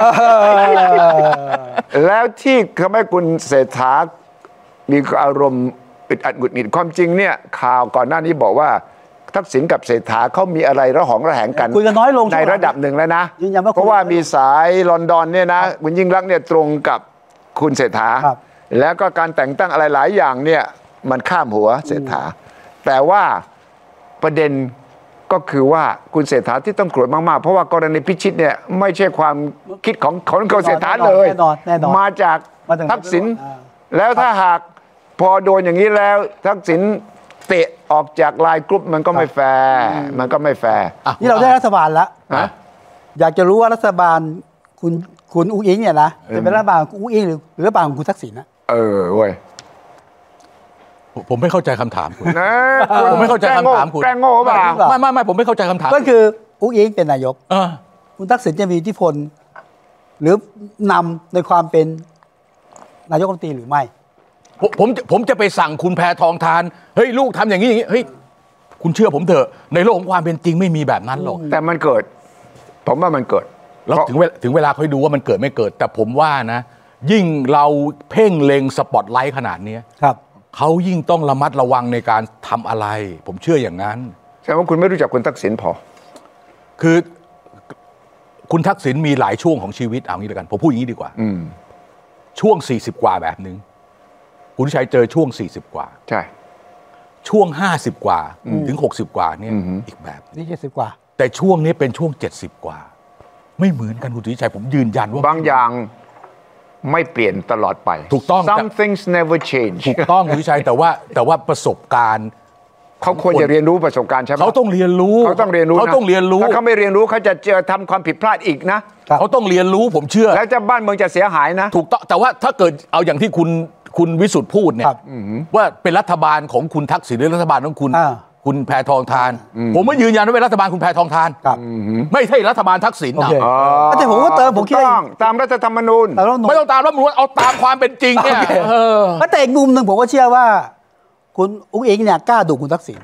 [SPEAKER 3] แล้วที่ทำให้คุณเศรษฐามีอารมณ์อึดอัดหงุดหงิดความจริงเนี่ยข่าวก่อนหน้านี้บอกว่าทักษิณกับเศรษฐาเขามีอะไรระหองระแหงกัน
[SPEAKER 2] คุยกันน้อยลง
[SPEAKER 3] ในระดับหนึ่งแล้วนะ
[SPEAKER 2] ยืนยันว่าคุย
[SPEAKER 3] เพราะว่ามีสายลอนดอนเนี่ยนะคุณยิ่งรักษณ์เนี่ยตรงกับคุณเศรษฐา
[SPEAKER 2] ครับ
[SPEAKER 3] แล้วก็การแต่งตั้งอะไรหลายอย่างเนี่ยมันข้ามหัวเศรษฐาแต่ว่าประเด็นก็คือว่าคุณเศรษฐาที่ต้องโกรธมากๆเพราะว่ากรณีพิชิตเนี่ยไม่ใช่ความคิดของของคุณเศรษฐาเลย
[SPEAKER 2] แน่นอนแน่นอน
[SPEAKER 3] มาจาก
[SPEAKER 2] มาจาก
[SPEAKER 3] ทักษิณ
[SPEAKER 2] อ่า
[SPEAKER 3] แล้วถ้าหากพอโดนอย่างนี้แล้วทักษิณเตะออกจากไลน์กรุ๊ปมันก็ไม่แฟร์มันก็ไม่แฟร์
[SPEAKER 2] นี่เราได้รัฐบาลแล้ว
[SPEAKER 3] ฮะ
[SPEAKER 2] อยากจะรู้ว่ารัฐบาลคุณคุณอุ้งอิงเนี่ยนะจะเป็นรัฐบาลของคุณอุ้งอิงหรือหรือรัฐบาลของคุณทักษิณนะ
[SPEAKER 3] เออเว้ย
[SPEAKER 4] ผมไม่เข้าใจคำถามคุณ
[SPEAKER 3] นะ
[SPEAKER 4] ผมไม่เข้าใจคำถามคุณ
[SPEAKER 3] แกล้งโง่เปล่า
[SPEAKER 4] ไม่ไม่ไม่ผมไม่เข้าใจคำถาม
[SPEAKER 2] ก็คืออุ้งอิงเป็นนายก
[SPEAKER 4] เออ
[SPEAKER 2] คุณทักษิณจะมีอิทธิพล หรือนำในความเป็นนายกรัฐมนตรีหรือไม่
[SPEAKER 4] ผมผมผมจะไปสั่งคุณแพทองทานเฮ้ยลูกทำอย่างนี้อย่างนี้เฮ้ยคุณเชื่อผมเถอะในโลกของความเป็นจริงไม่มีแบบนั้นหรอก
[SPEAKER 3] แต่มันเกิด ผมว่ามันเกิด
[SPEAKER 4] แล้วถึงเวลาถึงเวลาค่อยดูว่ามันเกิดไม่เกิด แต่ผมว่านะ ยิ่งเราเพ่งเล็งสปอตไลท์ขนาดนี้
[SPEAKER 2] ครับ
[SPEAKER 4] เขายิ่งต้องระมัดระวังในการทำอะไร ผมเชื่ออย่างนั้น
[SPEAKER 3] แสดงว่าคุณไม่รู้จักคุณทักษิณพอ
[SPEAKER 4] คือคุณทักษิณมีหลายช่วงของชีวิตเอางี้แล้วกันผมพูดอย่างนี้ดีกว่า
[SPEAKER 3] อืม
[SPEAKER 4] ช่วงสี่สิบกว่าแบบนึงคุณชัยเจอช่วงสี่สิบกว่า
[SPEAKER 3] ใช่
[SPEAKER 4] ช่วงห้าสิบกว่าถึงหกสิบกว่าเนี่ย
[SPEAKER 3] อือหือ
[SPEAKER 4] อีกแบบ
[SPEAKER 2] นี่เจ็ดสิบกว่า
[SPEAKER 4] แต่ช่วงนี้เป็นช่วงเจ็ดสิบกว่า ไม่เหมือนกันคุณสุทธิชัยผมยืนยันว่า
[SPEAKER 3] บางอย่างไม่เปลี่ยนตลอดไป
[SPEAKER 4] ถูกต้อง
[SPEAKER 3] some things never change
[SPEAKER 4] ถูกต้องคุณสุทธิชัยแต่ว่าแต่ว่าประสบการณ์
[SPEAKER 3] เขาควรจะเรียนรู้ประสบการณ์ใช่ไหม
[SPEAKER 4] เขาต้องเรียนรู้
[SPEAKER 3] เขาต้องเรียนรู้นะ
[SPEAKER 4] เขาต้องเรียนรู้
[SPEAKER 3] ถ้าเขาไม่เรียนรู้เขาจะเจอทำความผิดพลาดอีกนะ
[SPEAKER 2] ครับ
[SPEAKER 4] เขาต้องเรียนรู้ผมเชื่อ
[SPEAKER 3] แล้วจะบ้านเมืองจะเสียหายนะ
[SPEAKER 4] ถูกต้องแต่ว่าถ้าเกิดเอาอย่างที่คุณคุณวิสุทธ์พูดเนี่
[SPEAKER 2] ค
[SPEAKER 4] ย
[SPEAKER 2] รับ
[SPEAKER 4] ว่าเป็นรัฐบาลของคุณทักษิณหรือรัฐบาลของคุณ
[SPEAKER 2] อ่า
[SPEAKER 4] คุณแพทองทาน ผมไม่ยืนยันว่าเป็นรัฐบาลคุณแพทองทาน
[SPEAKER 2] ครับ
[SPEAKER 4] ไม่ใช่รัฐบาลทักษิณ
[SPEAKER 2] โอ
[SPEAKER 4] นะ
[SPEAKER 2] เคแต่ผมก็เติมผมคิด
[SPEAKER 3] ถูก
[SPEAKER 2] ว่า
[SPEAKER 3] ต้องตามรัฐธรรมนูญ
[SPEAKER 2] แต่เราหนุ
[SPEAKER 4] ไม่ต้องตามรัฐธรรมนูญเอาตามความเป็นจริงเนี่ย
[SPEAKER 2] โอเค
[SPEAKER 4] เออ
[SPEAKER 2] แต่อีกมุมหนึ่งผมก็เชื่อว่า คุณอุ้งอิงเนี่ยกล้าดุคุณทักษิณ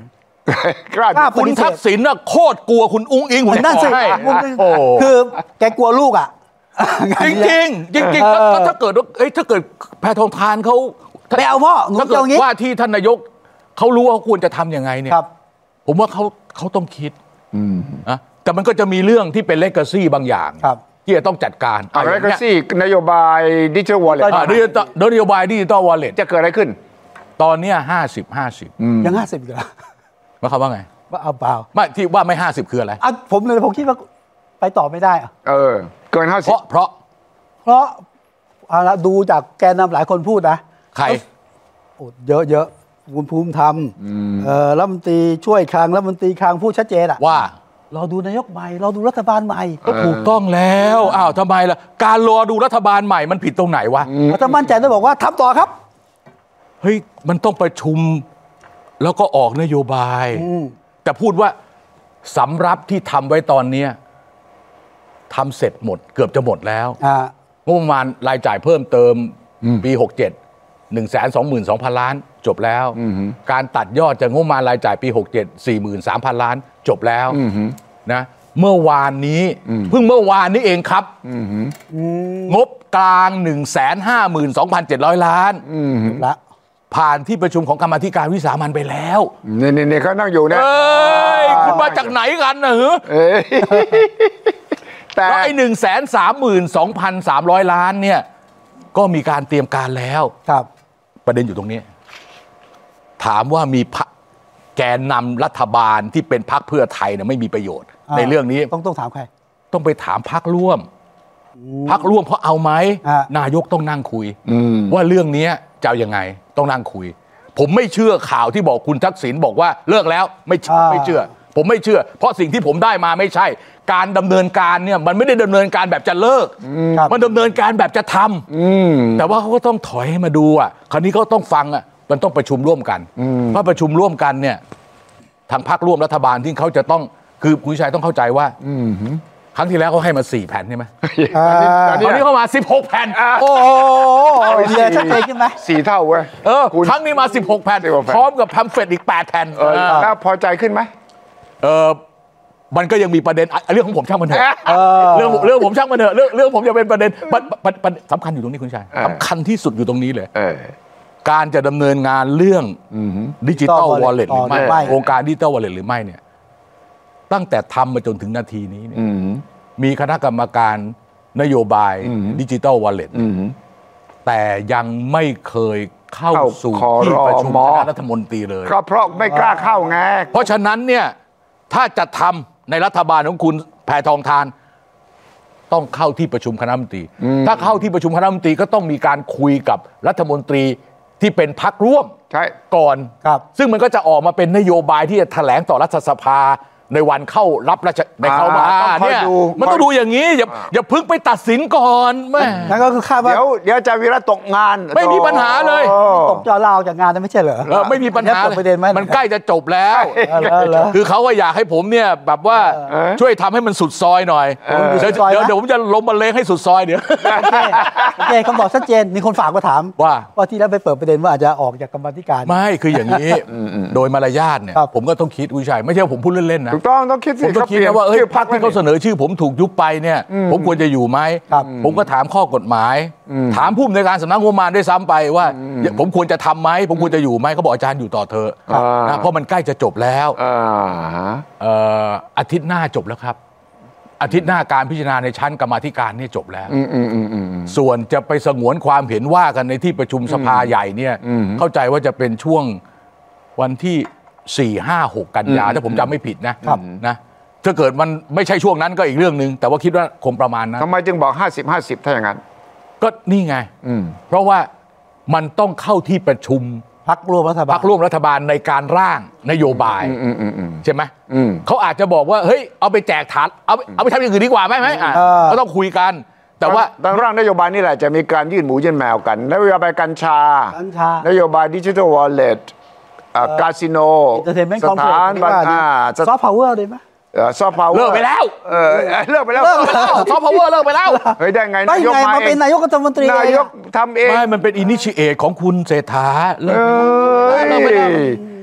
[SPEAKER 3] กล้า
[SPEAKER 4] คุณทักษิณน่ะโคตรกลัวคุณอุ้งอิงผม
[SPEAKER 2] นั่นสิ
[SPEAKER 4] ให้
[SPEAKER 2] โอ้คือแกกลัวลูกอ่ะ
[SPEAKER 4] จริงจริงจริงจริงถ้าเกิดเอ้ยถ้าเกิดแพทองธารเขา
[SPEAKER 2] ไปเอาพ่อหนู
[SPEAKER 4] ถ้าเกิ
[SPEAKER 2] เจ้า
[SPEAKER 4] ด
[SPEAKER 2] งี้
[SPEAKER 4] ว่าที่ท่านนายกเขารู้ว่าเขาควรจะทำยังไงเนี่ย
[SPEAKER 2] ครับ
[SPEAKER 4] ผมว่าเขาเขาต้องคิดนะแต่มันก็จะมีเรื่องที่เป็นเลกาซี่บางอย่าง
[SPEAKER 2] ครับ
[SPEAKER 4] ที่จะต้องจัดการ
[SPEAKER 3] อะไรก็สินโยบายดิจิทัลวอลเล็ต
[SPEAKER 4] ดิจิตอลนโยบายดิจิตอลวอลเล็ต
[SPEAKER 3] จะเกิดอะไรขึ้น
[SPEAKER 4] ตอนเนี้ห้าสิบห้าสิบ
[SPEAKER 2] ยังห้าสิบอยู่แล้ว
[SPEAKER 4] หมายความว่าไง
[SPEAKER 2] ว่าเอาเปล่า
[SPEAKER 4] ไม่ที่ว่าไม่ห้าสิบคืออะไร
[SPEAKER 2] อ่ะผมเลยผมคิดว่าไปต่อไม่ได้อะ
[SPEAKER 3] เออ เกินห้า
[SPEAKER 4] เพ
[SPEAKER 3] สิบ
[SPEAKER 4] ราะเพราะ
[SPEAKER 2] เพราะเอาละดูจากแกนนำหลายคนพูดนะ
[SPEAKER 4] ใคร
[SPEAKER 2] โอ้เยอะเยอะคุณภูมิธรรมเอ่อรัฐมนตรีช่วยคลังรัฐมนตรีคลังพูดชัดเจนอะ
[SPEAKER 4] ว่า
[SPEAKER 2] เราดูนายกใหม่เราดูรัฐบาลใหม่
[SPEAKER 4] ก็ถูกต้องแล้วอ้าวทำไมล่ะการรอดูรัฐบาลใหม่มันผิดตรงไหนวะ
[SPEAKER 2] รัฐบาลใจต้องบอกว่าทำต่อครับ
[SPEAKER 4] เฮ้ยมันต้องประชุมแล้วก็ออกนโยบาย
[SPEAKER 2] อืม
[SPEAKER 4] แต่พูดว่าสำรับที่ทำไว้ตอนเนี้ยทำเสร็จหมดเกือบจะหมดแล้ว
[SPEAKER 2] อ่าง
[SPEAKER 4] บประมาณรายจ่ายเพิ่มเติมปีหกเจ็ดหนึ่งแสนสองหมื่นสองพันล้านจบแล้วการตัดยอดจากงบประมาณรายจ่ายปีหกเจ็ดสี่หมื่นสามพันล้านจบแล้วนะเมื่อวานนี้เพิ่งเมื่อวานนี้เองครับงบกลางหนึ่งแสนห้าหมื่นสองพันเจ็ดร้อยล้าน
[SPEAKER 2] ละ
[SPEAKER 4] ผ่านที่ประชุมของกรรมาธิการวิสามันไปแล้ว
[SPEAKER 3] นี่นี่นี่เขานั่งอยู่นะ
[SPEAKER 4] เอ้ยคุณมาจากไหนกันนะเหรอ
[SPEAKER 3] เอ้ยแต่
[SPEAKER 4] แล้วไอ้หนึ่งแสนสามหมื่นสองพันสามร้อยล้านเนี่ยก็มีการเตรียมการแล้ว
[SPEAKER 2] ครับ
[SPEAKER 4] ประเด็นอยู่ตรงนี้ ถามว่ามีพรรคแกนนำรัฐบาลที่เป็นพรรคเพื่อไทยเนี่ยไม่มีประโยชน์
[SPEAKER 2] อ่า
[SPEAKER 4] ในเรื่องนี้
[SPEAKER 2] ต้องต้องถามใคร
[SPEAKER 4] ต้องไปถามพรรคร่วมพรรคร่วมเขาเอาไหม
[SPEAKER 2] อ่าน
[SPEAKER 4] ายกต้องนั่งคุย ว่าเรื่องนี้จะเอายังไงต้องนั่งคุย ผมไม่เชื่อข่าวที่บอกคุณทักษิณบอกว่าเลิกแล้วไม่เชื่อไม่เชื่อ ผมไม่เชื่อ เพราะสิ่งที่ผมได้มาไม่ใช่ การดำเนินการเนี่ยมันไม่ได้ดำเนินการแบบจะเลิก
[SPEAKER 2] ครับ
[SPEAKER 4] มันดำเนินการแบบจะทำแต่ว่าเขาก็ต้องถอยให้มาดูอ่ะคราวนี้เขาต้องฟังอ่ะมันต้องประชุมร่วมกันเพราะประชุมร่วมกันเนี่ยทางพรรคร่วมรัฐบาลที่เขาจะต้องคือคุณชัยต้องเข้าใจว่าครั้งที่แล้วเขาให้มาสี่แผ่นใช่ไหม
[SPEAKER 2] อ่า
[SPEAKER 4] ตอนนี้เขามาสิบหกแผ่น
[SPEAKER 2] โอ้โหเรือชัดเจนขึ้นไหม
[SPEAKER 3] สี่เท่าเว้ย
[SPEAKER 4] เออ
[SPEAKER 3] คุณ
[SPEAKER 4] ครั้งนี้มาสิบหกแผ่น
[SPEAKER 3] สิบหกแผ่น
[SPEAKER 4] พร้อมกับแพมเฟลตอีกแปดแผ่น
[SPEAKER 3] เออแล้วพอใจขึ้นไหม
[SPEAKER 4] เออมันก็ยังมีประเด็นอ่ะเรื่องของผมช่างมันเถอะ
[SPEAKER 2] เออ
[SPEAKER 4] เรื่องเรื่องผมช่างมันเถอะเรื่องเรื่องผมจะเป็นประเด็นประประประสำคัญอยู่ตรงนี้คุณชัยสำคัญที่สุดอยู่ตรงนี้เลย
[SPEAKER 3] เออ
[SPEAKER 4] การจะดำเนินงานเรื่องดิจิตอลวอลเล็ตหรือไม่
[SPEAKER 2] ต่อหรือไม่
[SPEAKER 4] โครงการดิจิตอลวอลเล็ตหรือไม่เนี่ยตั้งแต่ทำมาจนถึงนาทีนี้เนี่ยมีคณะกรรมการนโยบายดิจิตอลวอลเล็ตแต่ยังไม่เคยเข้า
[SPEAKER 3] เข้า
[SPEAKER 4] สู่
[SPEAKER 3] คร
[SPEAKER 4] ที่ประชุม
[SPEAKER 3] ม
[SPEAKER 4] คณะรัฐมนตรีเลย
[SPEAKER 3] ก็เพราะไม่กล้าเข้าไง
[SPEAKER 4] เพราะฉะนั้นเนี่ยถ้าจะทำในรัฐบาลของคุณแพทองธารต้องเข้าที่ประชุมคณะรัฐมนตรีถ้าเข้าที่ประชุมคณะรัฐมนตรีก็ต้องมีการคุยกับรัฐมนตรีที่เป็นพรรคร่วม
[SPEAKER 3] ใช่
[SPEAKER 4] ก่อน
[SPEAKER 2] ครับ
[SPEAKER 4] ซึ่งมันก็จะออกมาเป็นนโยบายที่จะแถลงต่อรัฐสภาในวันเข้ารับราชในเข้ามา
[SPEAKER 3] อ่าต้องคอย
[SPEAKER 4] เนี่ย
[SPEAKER 3] ดู
[SPEAKER 4] มันต้องดูอย่างนี้อย่าอย่าเพึ่งไปตัดสินก่อนแม่
[SPEAKER 2] นั่นก็คือคาดว่า
[SPEAKER 3] เดี๋ยวเดี๋ยวอาจารย์วีระตกงาน
[SPEAKER 4] ไม่มีปัญหาเลย
[SPEAKER 3] โอ้
[SPEAKER 2] ตกจอลาวจากงานนั้นไม่ใช่เหรอ
[SPEAKER 4] เออไม่มีปัญหา
[SPEAKER 2] เดี๋ยวเปิดประเด็นไหม
[SPEAKER 4] มันใกล้จะจบแล้ว
[SPEAKER 2] เออเหรอเหรอ
[SPEAKER 4] คือเขาก็อยากให้ผมเนี่ยแบบว่าช่วยทำให้มันสุดซอยหน่อย
[SPEAKER 2] อยู่
[SPEAKER 4] เดี๋ยว
[SPEAKER 2] สุดซอยนะ
[SPEAKER 4] เดี๋ยวเดี๋ยวผมจะลงมาเลงให้สุดซอยเดี๋ยว
[SPEAKER 2] โอเคโอเคคำตอบชัดเจนมีคนฝากมาถาม
[SPEAKER 4] ว่า
[SPEAKER 2] ว่าที่แล้วไปเปิดประเด็นว่าอาจจะออกจากกรรมาธิการ
[SPEAKER 4] ไม่คืออย่างนี้ โดยมารยาทเนี่ย
[SPEAKER 2] ครับ
[SPEAKER 4] ผมก็ต้องคิดวิชัยไม่ใช่ว่าผมพูดเล่นๆนะ
[SPEAKER 3] ถูกต้องต้องคิดสิ
[SPEAKER 4] ผมต้องคิดนะว่าเอ้ยพรรคที่เขาเสนอชื่อผมถูกยุบไปเนี่ยผมควรจะอยู่ไหม
[SPEAKER 2] ครับ
[SPEAKER 4] ผมก็ถามข้อกฎหมาย ถามผู้อำนวยการสำนักงบประมาณด้วยซ้ำไปว่า ผมควรจะทำไหมผมควรจะอยู่ไหมเขาบอกอาจารย์อยู่ต่อเถอะ
[SPEAKER 3] อ่า
[SPEAKER 4] นะเพราะมันใกล้จะจบแล้ว
[SPEAKER 3] อ่า
[SPEAKER 4] เอ่ออาทิตย์หน้าจบแล้วครับ อาทิตย์หน้าการพิจารณาในชั้นกรรมาธิการเนี่ยจบแล้ว
[SPEAKER 3] อืมอืมอืมอืม
[SPEAKER 4] ส่วนจะไปสงวนความเห็นว่ากันในที่ประชุมสภาใหญ่เนี่ยเข้าใจว่าจะเป็นช่วงวันที่สี่ห้าหกกันยาถ้าผมจำไม่ผิดนะครับนะถ้าเกิดมันไม่ใช่ช่วงนั้นก็อีกเรื่องหนึ่งแต่ว่าคิดว่าคงประมาณนั้น
[SPEAKER 3] ทำไมจึงบอกห้าสิบ ห้าสิบถ้าอย่างนั้น
[SPEAKER 4] ก็นี่ไง
[SPEAKER 3] อืม
[SPEAKER 4] เพราะว่ามันต้องเข้าที่ประชุม
[SPEAKER 2] พักร่วมรัฐบาล
[SPEAKER 4] พรรคร่วมรัฐบาลในการร่างนโยบาย
[SPEAKER 3] อืมอืมอืม
[SPEAKER 4] ใช่ไหม
[SPEAKER 3] อืม
[SPEAKER 4] เขาอาจจะบอกว่าเฮ้ยเอาไปแจกฐานเอาเอาไปทำอย่างอื่นดีกว่าไหมไหมอ่ะ
[SPEAKER 2] เออ
[SPEAKER 4] ก็ต้องคุยกัน แต่ว่า
[SPEAKER 3] ตอนร่างนโยบายนี่แหละจะมีการยื่นหมูยื่นแมวกันนโยบายกัญชา
[SPEAKER 2] กัญชาน
[SPEAKER 3] โยบายดิจิทัลวอลเล็ตคาสิโน
[SPEAKER 2] เอนเตอร์เทนเมนต์
[SPEAKER 3] ส
[SPEAKER 2] คอมเพล็ก
[SPEAKER 3] ถาน
[SPEAKER 2] ซ์
[SPEAKER 3] บันอ่า
[SPEAKER 2] ซอฟต์พาวเวอร์เลยไหม
[SPEAKER 3] ซอฟต์พาวเวอร์
[SPEAKER 4] เลิกไปแล้ว
[SPEAKER 3] เออเลิกไปแล้ว
[SPEAKER 2] เลิกไปแล้ว
[SPEAKER 4] ซอฟต์พาวเวอร์เลิกไปแล้ว
[SPEAKER 3] เฮ้ยได้ไง
[SPEAKER 2] ได้
[SPEAKER 3] นายก
[SPEAKER 2] ไง
[SPEAKER 3] มา
[SPEAKER 2] มา
[SPEAKER 3] เอ
[SPEAKER 2] เป็น
[SPEAKER 3] ง
[SPEAKER 2] นายกรัฐมนตรี
[SPEAKER 3] นายก
[SPEAKER 2] เอง
[SPEAKER 3] ทำเอง
[SPEAKER 4] ไม่มันเป็นอินิชิเอตของคุณเศรษฐาเลิ
[SPEAKER 3] เอก
[SPEAKER 4] ไปแล้ว
[SPEAKER 3] ้ย
[SPEAKER 4] เลิกไปแล้ว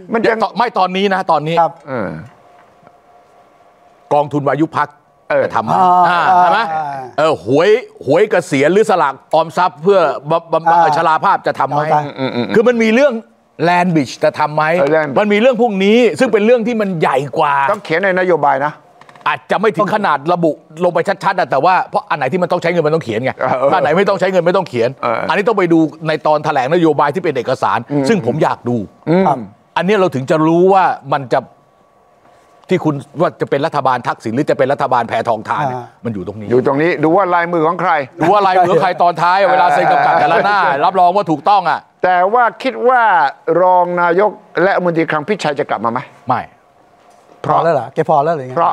[SPEAKER 3] มันยัง
[SPEAKER 4] ไม่ตอนนี้นะตอนนี้กองทุนวายุพักจะทำใช่ไหมเออหวยหวยเกษียณหรือสลากออมทรัพย์เพื่อบำบัดชราภาพจะทำไหมคือมันมีเรื่องแลนด์บริดจ์จะทำไหมมันมีเรื่องพวกนี้ซึ่งเป็นเรื่องที่มันใหญ่กว่า
[SPEAKER 3] ต้องเขียนในนโยบายนะ
[SPEAKER 4] อาจจะไม่ถึงขนาดระบุลงไปชัดๆแต่ว่าเพราะอันไหนที่มันต้องใช้เงินมันต้องเขียนไงอันไหนไม่ต้องใช้เงินไม่ต้องเขียนอันนี้ต้องไปดูในตอนแถลงนโยบายที่เป็นเอกสารซึ่งผมอยากดูอันนี้เราถึงจะรู้ว่ามันจะที่คุณว่าจะเป็นรัฐบาลทักษิณหรือจะเป็นรัฐบาลแพทองทานมันอยู่ตรงนี้
[SPEAKER 3] อยู่ตรงนี้ดูว่าลายมือของใคร
[SPEAKER 4] ดูว่าลายมือใครตอนท้ายเวลาเซ็นกำกับแต่ละหน้ารับรองว่าถูกต้องอ่ะ
[SPEAKER 3] แต่ว่าคิดว่ารองนายกและรัฐมนตรีคลังพิชัยจะกลับมาไหม
[SPEAKER 4] ไม่
[SPEAKER 2] พอแล้วเหรอแกพอแล้วหรือไง
[SPEAKER 3] เพราะ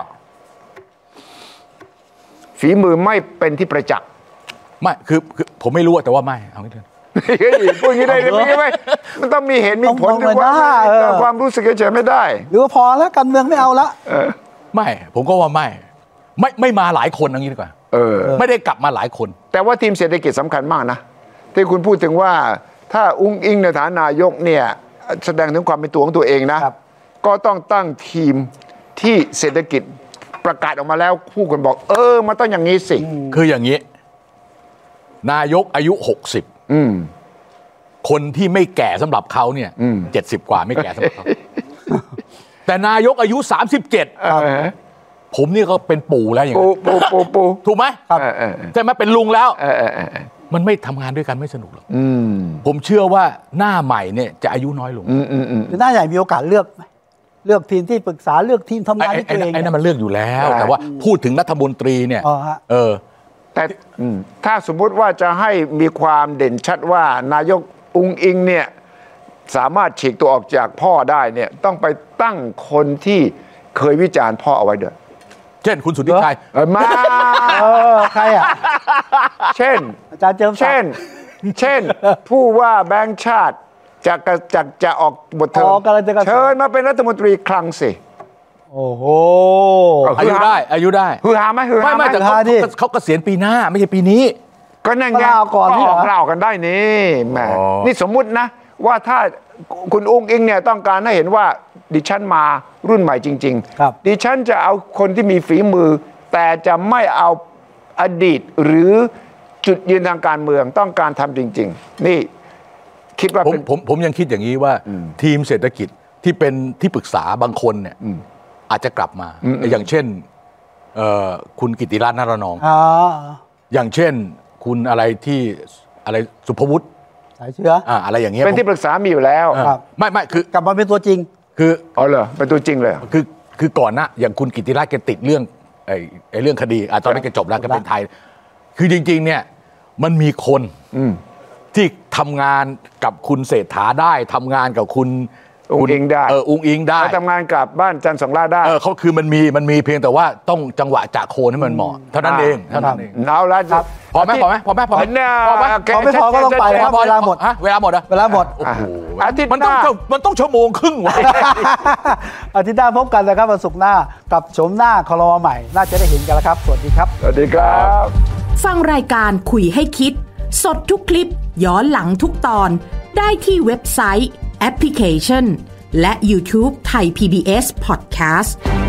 [SPEAKER 3] ฝีมือไม่เป็นที่ประจักษ์
[SPEAKER 4] ไม่คือคือผมไม่รู้แต่ว่าไม่เอางี้เถอะ
[SPEAKER 3] พูดอย่างนี้ได้ไหมมันต้องมีเหตุมีผลถึงว่าความรู้สึกเฉยๆไม่ได้
[SPEAKER 2] หรือว่าพอแล้วการเมืองไม่เอาละ
[SPEAKER 4] ไม่ผมก็ว่าไม่ไม่ไม่มาหลายคนอย่างนี้ดีกว่า
[SPEAKER 3] เออ
[SPEAKER 4] ไม่ได้กลับมาหลายคน
[SPEAKER 3] แต่ว่าทีมเศรษฐกิจสำคัญมากนะที่คุณพูดถึงว่าถ้าอุ้งอิงในฐานะนายกเนี่ยแสดงถึงความเป็นตัวของตัวเองนะก็ต้องตั้งทีมที่เศรษฐกิจประกาศออกมาแล้วผู้คนบอกเออมันต้องอย่างนี้สิ
[SPEAKER 4] คืออย่างนี้นายกอายุหกสิบคนที่ไม่แก่สำหรับเขาเนี่ยเจ็ดสิบกว่าไม่แก่สำหรับเขาแต่นายกอายุสามสิบเจ็ดผมนี่ก็เป็นปู่แล้วอย่างนี้
[SPEAKER 3] ปู่ปู่ปู่
[SPEAKER 4] ถูกไหมใช่ไหมเป็นลุงแล้วมันไม่ทำงานด้วยกันไม่สนุกหรอกผมเชื่อว่าหน้าใหม่เนี่ยจะอายุน้อยลง
[SPEAKER 2] หน้าใหญ่มีโอกาสเลือกเลือกทีมที่ปรึกษาเลือกทีมทำงานที่ตัวเอง
[SPEAKER 4] ไอ้นั่นมันเลือกอยู่แล้วแต่ว่าพูดถึงรัฐมนตรีเนี่ยเออ
[SPEAKER 3] แต่ถ้าสมมุติว่าจะให้มีความเด่นชัดว่านายกอุ้งอิงเนี่ยสามารถฉีกตัวออกจากพ่อได้เนี่ยต้องไปตั้งคนที่เคยวิจารณ์พ่อเอาไว้ด้วย
[SPEAKER 4] เช่นคุณสุทธิชัย
[SPEAKER 3] เออมา
[SPEAKER 2] เออใครอ่ะ
[SPEAKER 3] เช่น
[SPEAKER 2] อาจารย์เจิม
[SPEAKER 3] เช่นเช่นผู้ว่าแบงค์ชาติจะจะจะออกบทเทิร์นเชิญมาเป็นรัฐมนตรีคลังสิ
[SPEAKER 2] โอ้โห
[SPEAKER 4] อายุได้อายุได้
[SPEAKER 3] ฮือฮาไหมฮือฮา
[SPEAKER 4] ไม่ไม่แต่เขาเขาเกษียณปีหน้าไม่ใช่ปีนี้
[SPEAKER 3] ก็นั่นไง
[SPEAKER 2] ก่อนที่
[SPEAKER 3] ออกเล่ากันได้นี่แหมนี่สมมุตินะว่าถ้าคุณอุ้งอิงเนี่ยต้องการให้เห็นว่าดิฉันมารุ่นใหม่จริงๆดิฉันจะเอาคนที่มีฝีมือแต่จะไม่เอาอดีตหรือจุดยืนทางการเมืองต้องการทำจริงๆนี่คิดว่า
[SPEAKER 4] ผมผมผมยังคิดอย่างนี้ว่าทีมเศรษฐกิจที่เป็นที่ปรึกษาบางคนเนี่ยอาจจะกลับมาอย่างเช่นคุณกิติรัตน์นรนองอย่างเช่นคุณอะไรที่อะไรสุภวุฒิ
[SPEAKER 2] สายเชื้อ
[SPEAKER 4] อะไรอย่างเงี้ย
[SPEAKER 3] เป็นที่ปรึกษามีอยู่แล้ว
[SPEAKER 4] ไม่ไม่คื
[SPEAKER 2] อกลับมาเป็นตัวจริง
[SPEAKER 4] คือ
[SPEAKER 3] อ๋อเหรอเป็นตัวจริงเลย
[SPEAKER 4] คือคือก่อนนะอย่างคุณกิติรัตน์แกติดเรื่องไอ้ไอ้เรื่องคดีอ่ะตอนนี้แกจบแล้วแกเป็นไทยคือจริงๆเนี่ยมันมีคนที่ทำงานกับคุณเศรษฐาได้ทำงานกับคุณ
[SPEAKER 3] อุ้งอิงได้
[SPEAKER 4] เอออุ้งอิงได้
[SPEAKER 3] ทำงานกับบ้านจันทร์สองล่าได้
[SPEAKER 4] เออเขาคือมันมีมันมีเพียงแต่ว่าต้องจังหวะจากโคนให้มันเหมาะเท่านั้นเองเท่านั้นเอง
[SPEAKER 3] เอาละครับ
[SPEAKER 4] พอไหมพอไหมพอไหมพอไหม
[SPEAKER 2] พอไหมพอไม่พอก็ต้องไปครับเวลาหมด
[SPEAKER 4] ฮะเวลาหมดอะ
[SPEAKER 2] เวลาหมด
[SPEAKER 4] โอ้โหมันต้องมันต้องชั่วโมงครึ่งวะ
[SPEAKER 2] อาทิตย์หน้าพบกันนะครับวันศุกร์หน้ากับชมหน้าครม.ใหม่น่าจะได้เห็นกันแล้วครับสวัสดีครับ
[SPEAKER 3] สวัสดีครับ
[SPEAKER 1] ฟังรายการคุยให้คิดสดทุกคลิปย้อนหลังทุกตอนได้ที่เว็บไซต์แอปพลิเคชันและ YouTube ไทย พี บี เอส Podcast